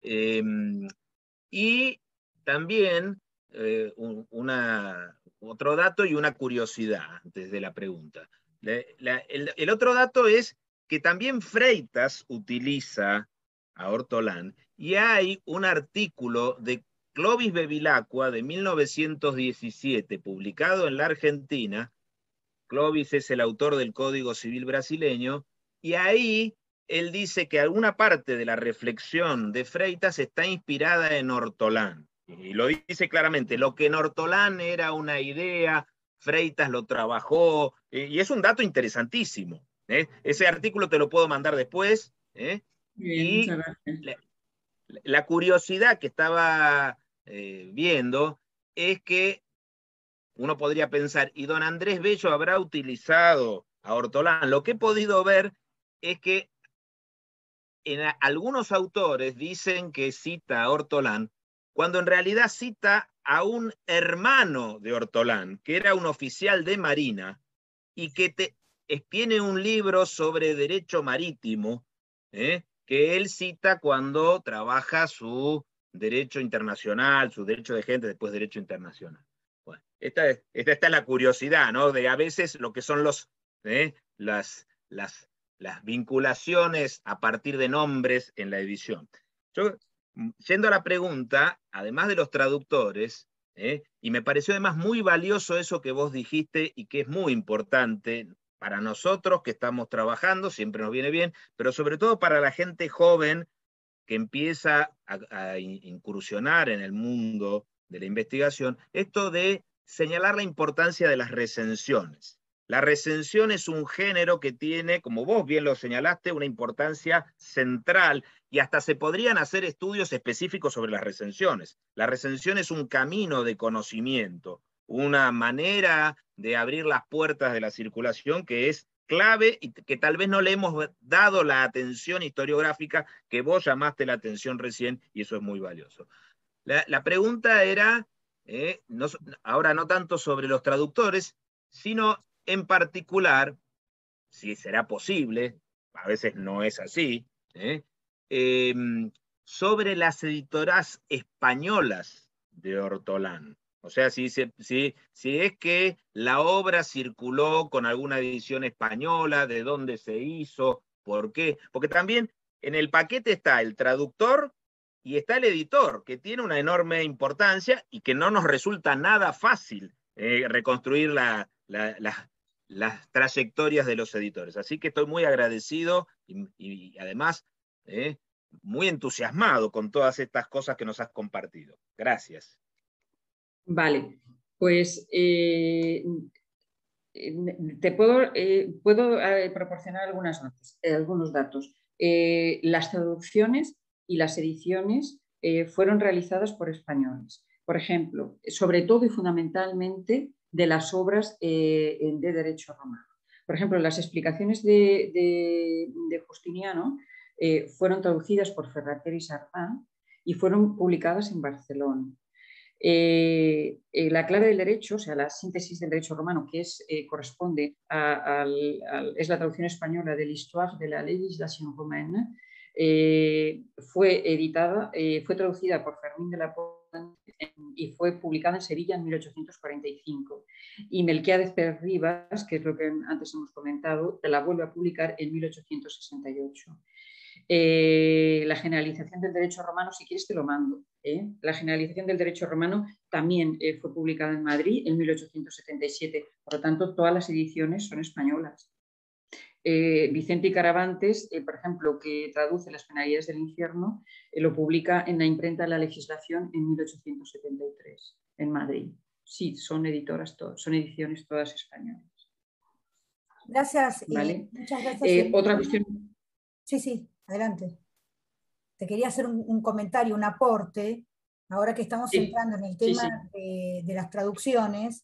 Y también otro dato y una curiosidad antes de la pregunta. El otro dato es que también Freitas utiliza a Ortolán, y hay un artículo de Clovis Bevilacqua de 1917, publicado en la Argentina. Clovis es el autor del Código Civil brasileño, y ahí él dice que alguna parte de la reflexión de Freitas está inspirada en Ortolán. Y lo dice claramente, lo que en Ortolán era una idea, Freitas lo trabajó, y es un dato interesantísimo. Ese artículo te lo puedo mandar después. Bien, Y muchas gracias. la curiosidad que estaba viendo es que uno podría pensar, ¿y don Andrés Bello habrá utilizado a Ortolán? Lo que he podido ver es que algunos autores dicen que cita a Ortolán, cuando en realidad cita a un hermano de Ortolán, que era un oficial de marina, y que tiene un libro sobre derecho marítimo, que él cita cuando trabaja su derecho internacional, su derecho de gente, después derecho internacional. Bueno, esta es la curiosidad, ¿no? De a veces lo que son las vinculaciones a partir de nombres en la edición. Yo, yendo a la pregunta, además de los traductores, y me pareció además muy valioso eso que vos dijiste y que es muy importante para nosotros que estamos trabajando, siempre nos viene bien, pero sobre todo para la gente joven que empieza a incursionar en el mundo de la investigación, esto de señalar la importancia de las recensiones. La recensión es un género que tiene, como vos bien lo señalaste, una importancia central, y hasta se podrían hacer estudios específicos sobre las recensiones. La recensión es un camino de conocimiento, una manera de abrir las puertas de la circulación que es clave y que tal vez no le hemos dado la atención historiográfica que vos llamaste la atención recién, y eso es muy valioso. La pregunta era, ahora no tanto sobre los traductores, sino en particular, si será posible, a veces no es así, sobre las editoras españolas de Ortolán. O sea, si es que la obra circuló con alguna edición española, de dónde se hizo, por qué. Porque también en el paquete está el traductor y está el editor, que tiene una enorme importancia y que no nos resulta nada fácil reconstruir las trayectorias de los editores. Así que estoy muy agradecido y además muy entusiasmado con todas estas cosas que nos has compartido. Gracias. Vale, pues te puedo proporcionar algunos datos. Las traducciones y las ediciones fueron realizadas por españoles. Por ejemplo, sobre todo y fundamentalmente de las obras de derecho romano. Por ejemplo, las explicaciones de Justiniano fueron traducidas por Ferrater y Sarpin y fueron publicadas en Barcelona. La clave del derecho, o sea, la síntesis del derecho romano, que corresponde es la traducción española de l'Histoire de la législation romaine, fue traducida por Fermín de la Porta y fue publicada en Sevilla en 1845. Y Melquiades Pérez Rivas, que es lo que antes hemos comentado, la vuelve a publicar en 1868. La generalización del derecho romano, si quieres te lo mando. La generalización del derecho romano también fue publicada en Madrid en 1877. Por lo tanto, todas las ediciones son españolas. Vicente y Caravantes, por ejemplo, que traduce Las penalidades del infierno, lo publica en la imprenta de la legislación en 1873, en Madrid. Sí, son editoras todas, son ediciones todas españolas. Gracias. ¿Vale? Muchas gracias. Otra cuestión. Sí, adelante. Te quería hacer un comentario, un aporte, ahora que estamos entrando en el tema de las traducciones,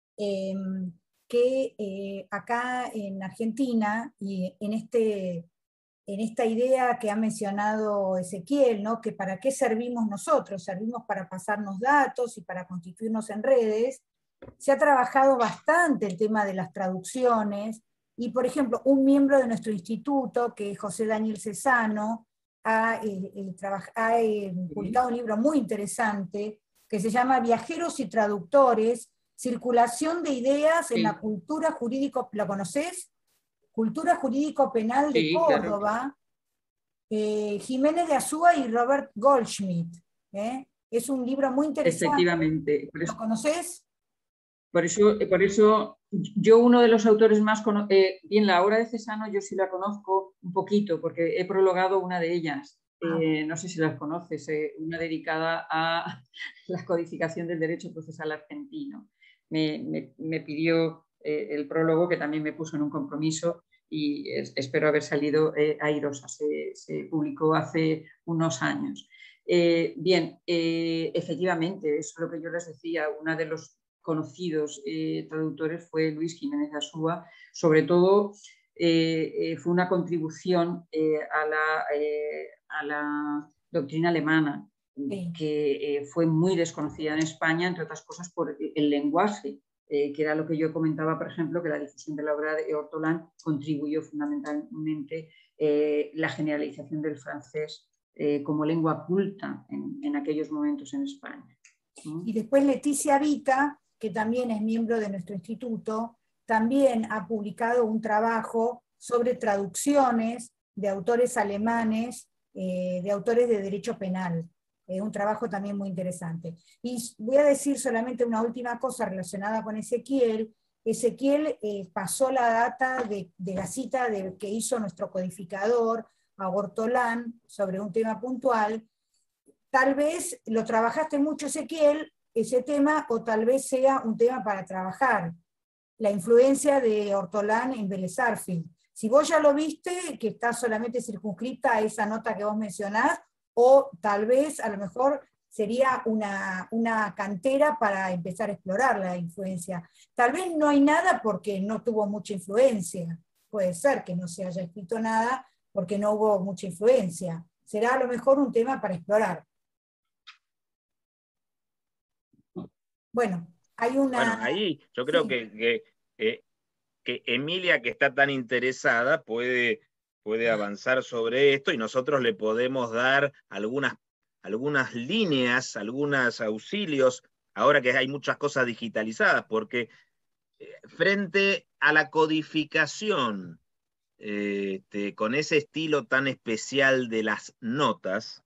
que acá en Argentina, y en esta idea que ha mencionado Ezequiel, ¿no? Que para qué servimos nosotros, servimos para pasarnos datos y para constituirnos en redes, se ha trabajado bastante el tema de las traducciones, y por ejemplo, un miembro de nuestro instituto, que es José Daniel Cesano, ha publicado un libro muy interesante que se llama Viajeros y Traductores, Circulación de Ideas en la Cultura Jurídico, ¿la conoces? Cultura Jurídico Penal de Córdoba, claro. Jiménez de Azúa y Robert Goldschmidt. Es un libro muy interesante. Efectivamente. ¿Lo conoces? Por eso yo uno de los autores más bien, la obra de Cesano yo sí la conozco un poquito, porque he prologado una de ellas. No sé si las conoces, una dedicada a la codificación del derecho procesal argentino. Me pidió el prólogo, que también me puso en un compromiso, y espero haber salido airosa. Se publicó hace unos años. Bien, efectivamente, eso es lo que yo les decía, una de los conocidos traductores fue Luis Jiménez de Azúa. Sobre todo fue una contribución a la doctrina alemana, que fue muy desconocida en España, entre otras cosas por el lenguaje, que era lo que yo comentaba, por ejemplo, que la difusión de la obra de Ortolan contribuyó fundamentalmente la generalización del francés como lengua culta en aquellos momentos en España. Y después Leticia Vita, que también es miembro de nuestro instituto, también ha publicado un trabajo sobre traducciones de autores alemanes, de autores de derecho penal. Un trabajo también muy interesante. Y voy a decir solamente una última cosa relacionada con Ezequiel. Ezequiel pasó la data de la cita que hizo nuestro codificador a Ortolan sobre un tema puntual. Tal vez lo trabajaste mucho, Ezequiel, ese tema, o tal vez sea un tema para trabajar, la influencia de Ortolan en Vélez Sarsfield. Si vos ya lo viste, que está solamente circunscrita a esa nota que vos mencionás, o tal vez, a lo mejor, sería una cantera para empezar a explorar la influencia. Tal vez no hay nada porque no tuvo mucha influencia. Puede ser que no se haya escrito nada porque no hubo mucha influencia. Será a lo mejor un tema para explorar. Bueno, hay una... Bueno, ahí yo creo que Emilia, que está tan interesada, puede avanzar sobre esto, y nosotros le podemos dar algunas líneas, algunos auxilios, ahora que hay muchas cosas digitalizadas, porque frente a la codificación con ese estilo tan especial de las notas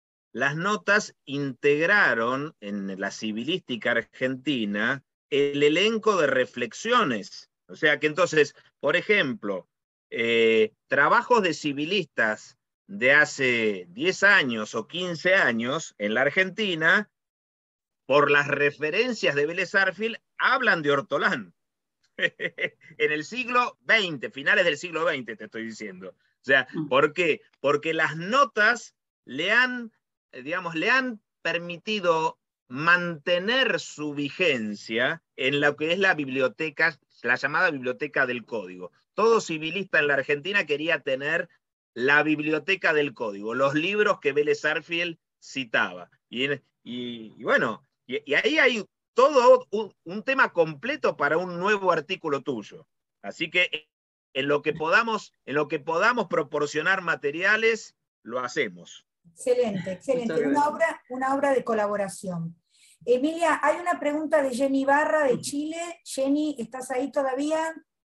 integraron en la civilística argentina el elenco de reflexiones. O sea que entonces, por ejemplo, trabajos de civilistas de hace 10 años o 15 años en la Argentina, por las referencias de Vélez Sarsfield, hablan de Ortolan. En el siglo XX, finales del siglo XX, te estoy diciendo. O sea, ¿por qué? Porque las notas le han permitido mantener su vigencia en lo que es la biblioteca, la llamada biblioteca del código. Todo civilista en la Argentina quería tener la biblioteca del código, los libros que Vélez Sarsfield citaba. Y bueno, y ahí hay todo un tema completo para un nuevo artículo tuyo. Así que en lo que podamos proporcionar materiales, lo hacemos. Excelente, excelente. Una obra de colaboración. Emilia, hay una pregunta de Jenny Barra de Chile. Jenny, ¿estás ahí todavía?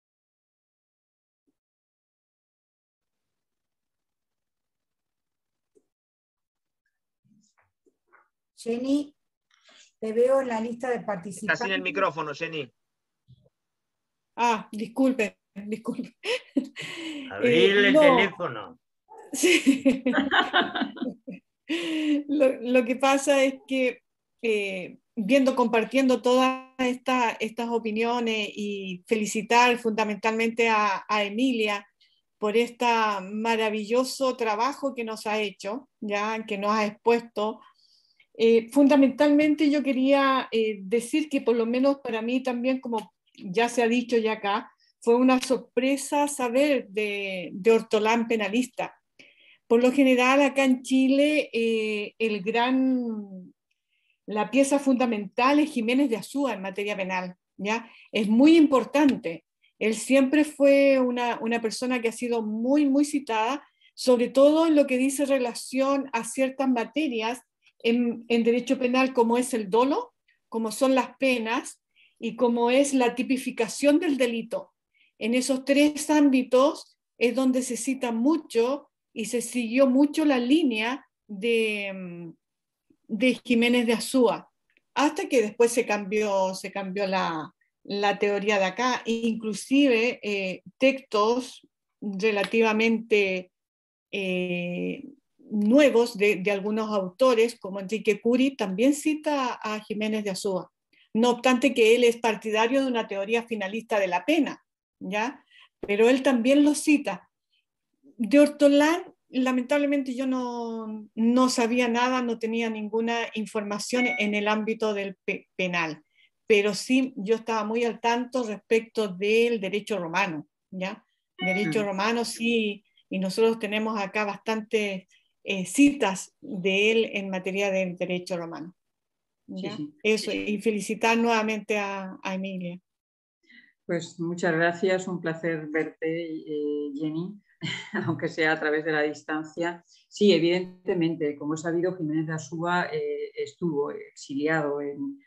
Jenny, te veo en la lista de participantes. Estás sin el micrófono, Jenny. Disculpe. Abrirle el no. teléfono. Sí. Lo que pasa es que compartiendo todas estas opiniones y felicitar fundamentalmente a Emilia por este maravilloso trabajo que nos ha hecho, ya que nos ha expuesto. Fundamentalmente yo quería decir que por lo menos para mí también, como ya se ha dicho ya acá, fue una sorpresa saber de Ortolán penalista. Por lo general acá en Chile la pieza fundamental es Jiménez de Azúa en materia penal, ¿ya? Es muy importante. Él siempre fue una persona que ha sido muy, muy citada, sobre todo en lo que dice relación a ciertas materias en derecho penal, como es el dolo, como son las penas y como es la tipificación del delito. En esos tres ámbitos es donde se cita mucho y se siguió mucho la línea de Jiménez de Azúa, hasta que después se cambió la teoría de acá, inclusive textos relativamente nuevos de algunos autores, como Enrique Curi, también cita a Jiménez de Azúa, no obstante que él es partidario de una teoría finalista de la pena, ¿ya? Pero él también lo cita. De Ortolán, lamentablemente yo no sabía nada, no tenía ninguna información en el ámbito del penal, pero sí yo estaba muy al tanto respecto del derecho romano, ¿ya? Derecho romano sí, y nosotros tenemos acá bastantes citas de él en materia del derecho romano. ¿Ya? Sí. Eso, y felicitar nuevamente a Emilia. Pues muchas gracias, un placer verte, Jenny, aunque sea a través de la distancia. Sí, evidentemente, como he sabido, Jiménez de Azúa estuvo exiliado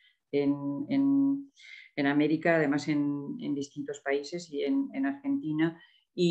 en América, además en distintos países y en Argentina,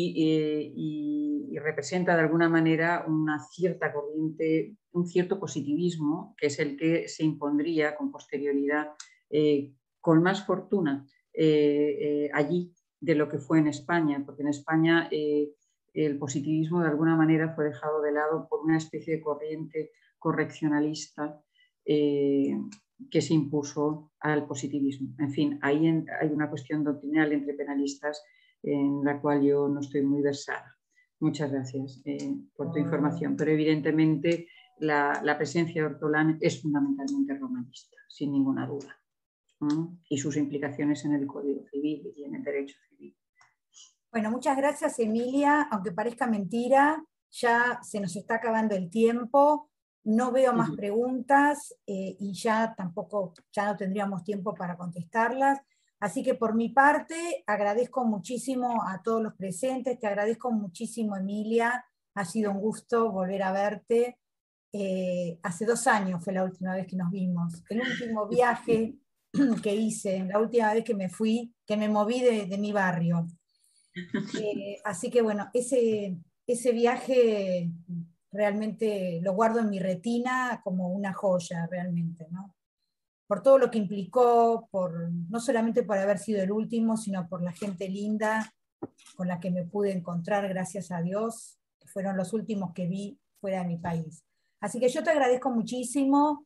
y representa de alguna manera una cierta corriente, un cierto positivismo, que es el que se impondría con posterioridad, con más fortuna, allí de lo que fue en España, porque en España el positivismo de alguna manera fue dejado de lado por una especie de corriente correccionalista que se impuso al positivismo. En fin, ahí hay una cuestión doctrinal entre penalistas en la cual yo no estoy muy versada. Muchas gracias por tu información, pero evidentemente la presencia de Ortolán es fundamentalmente romanista, sin ninguna duda. Y sus implicaciones en el Código Civil y en el derecho civil. Bueno, muchas gracias, Emilia. Aunque parezca mentira, ya se nos está acabando el tiempo, no veo más preguntas y ya no tendríamos tiempo para contestarlas. Así que por mi parte, agradezco muchísimo a todos los presentes, te agradezco muchísimo, Emilia, ha sido un gusto volver a verte. Hace 2 años fue la última vez que nos vimos, el último viaje que hice, la última vez que me fui, que me moví de mi barrio. Así que bueno, ese viaje realmente lo guardo en mi retina como una joya realmente, ¿no? Por todo lo que implicó, no solamente por haber sido el último, sino por la gente linda con la que me pude encontrar, gracias a Dios, que fueron los últimos que vi fuera de mi país. Así que yo te agradezco muchísimo.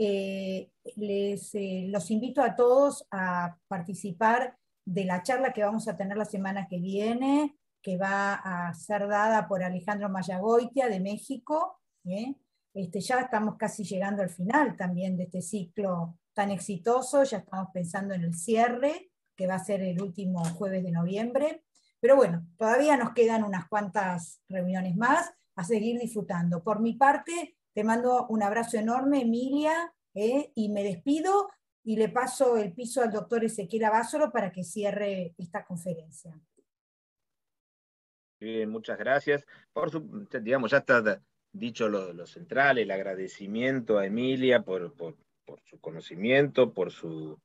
Los invito a todos a participar de la charla que vamos a tener la semana que viene, que va a ser dada por Alejandro Mayagoitia de México. Ya estamos casi llegando al final también de este ciclo tan exitoso, ya estamos pensando en el cierre, que va a ser el último jueves de noviembre. Pero bueno, todavía nos quedan unas cuantas reuniones más a seguir disfrutando. Por mi parte, te mando un abrazo enorme, Emilia, y me despido y le paso el piso al doctor Ezequiel Abásolo para que cierre esta conferencia. Bien, muchas gracias. Ya está dicho lo central, el agradecimiento a Emilia por su conocimiento, por su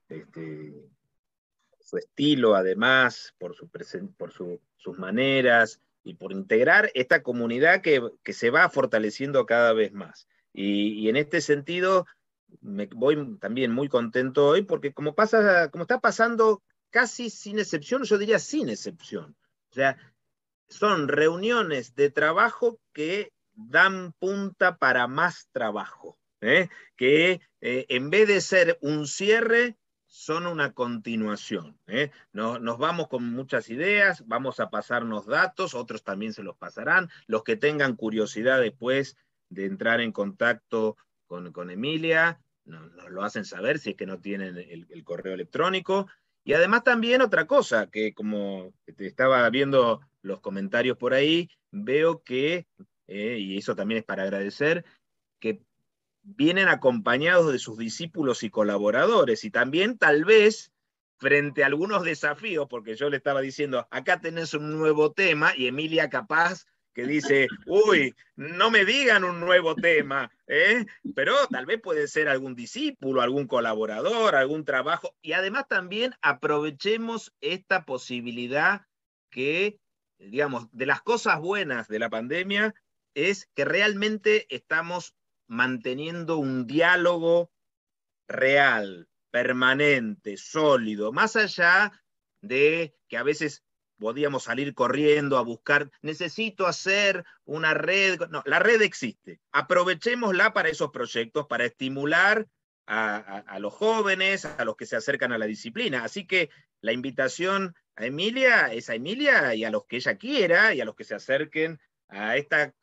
estilo, además, por sus maneras, y por integrar esta comunidad que se va fortaleciendo cada vez más. Y en este sentido, me voy también muy contento hoy, porque como está pasando casi sin excepción, yo diría sin excepción. O sea, son reuniones de trabajo que dan punta para más trabajo, que en vez de ser un cierre, son una continuación. Nos vamos con muchas ideas, vamos a pasarnos datos, otros también se los pasarán. Los que tengan curiosidad después de entrar en contacto con Emilia, nos lo hacen saber si es que no tienen el correo electrónico. Y además también otra cosa, que como te estaba viendo los comentarios por ahí, veo que, y eso también es para agradecer, que vienen acompañados de sus discípulos y colaboradores, y también tal vez frente a algunos desafíos, porque yo le estaba diciendo, acá tenés un nuevo tema, y Emilia capaz que dice, uy, no me digan un nuevo tema, pero tal vez puede ser algún discípulo, algún colaborador, algún trabajo, y además también aprovechemos esta posibilidad que, digamos, de las cosas buenas de la pandemia es que realmente estamos manteniendo un diálogo real, permanente, sólido, más allá de que a veces podíamos salir corriendo a buscar, necesito hacer una red. No, la red existe. Aprovechémosla para esos proyectos, para estimular a los jóvenes, a los que se acercan a la disciplina. Así que la invitación a Emilia es a Emilia y a los que ella quiera y a los que se acerquen a esta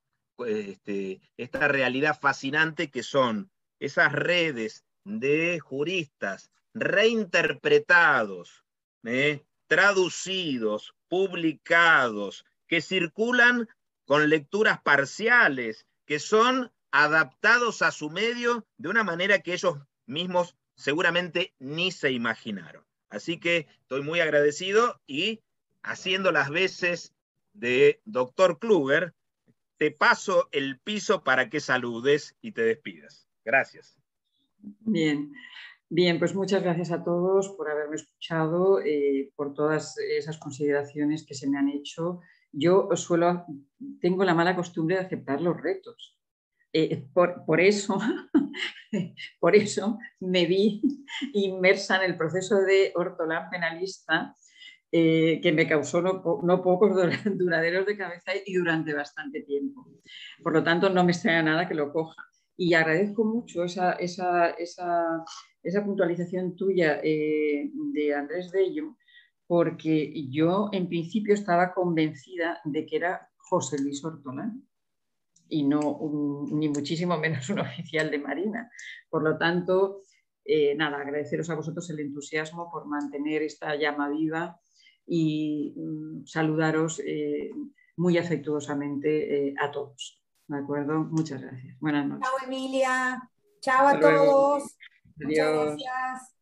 realidad fascinante que son esas redes de juristas reinterpretados, traducidos, publicados, que circulan con lecturas parciales, que son adaptados a su medio de una manera que ellos mismos seguramente ni se imaginaron. Así que estoy muy agradecido y haciendo las veces de doctor Kluger, te paso el piso para que saludes y te despidas. Gracias. Bien. Bien, pues muchas gracias a todos por haberme escuchado, por todas esas consideraciones que se me han hecho. Yo tengo la mala costumbre de aceptar los retos. Por eso me vi inmersa en el proceso de Hortolán penalista, que me causó no pocos duraderos de cabeza y durante bastante tiempo. Por lo tanto, no me extraña nada que lo coja. Y agradezco mucho esa puntualización tuya, de Andrés Bello, porque yo en principio estaba convencida de que era José Luis Hortolán y no ni muchísimo menos un oficial de Marina. Por lo tanto, nada, agradeceros a vosotros el entusiasmo por mantener esta llama viva y saludaros muy afectuosamente a todos. ¿De acuerdo? Muchas gracias. Buenas noches. Chao, Emilia. Chao a todos. Muchas gracias.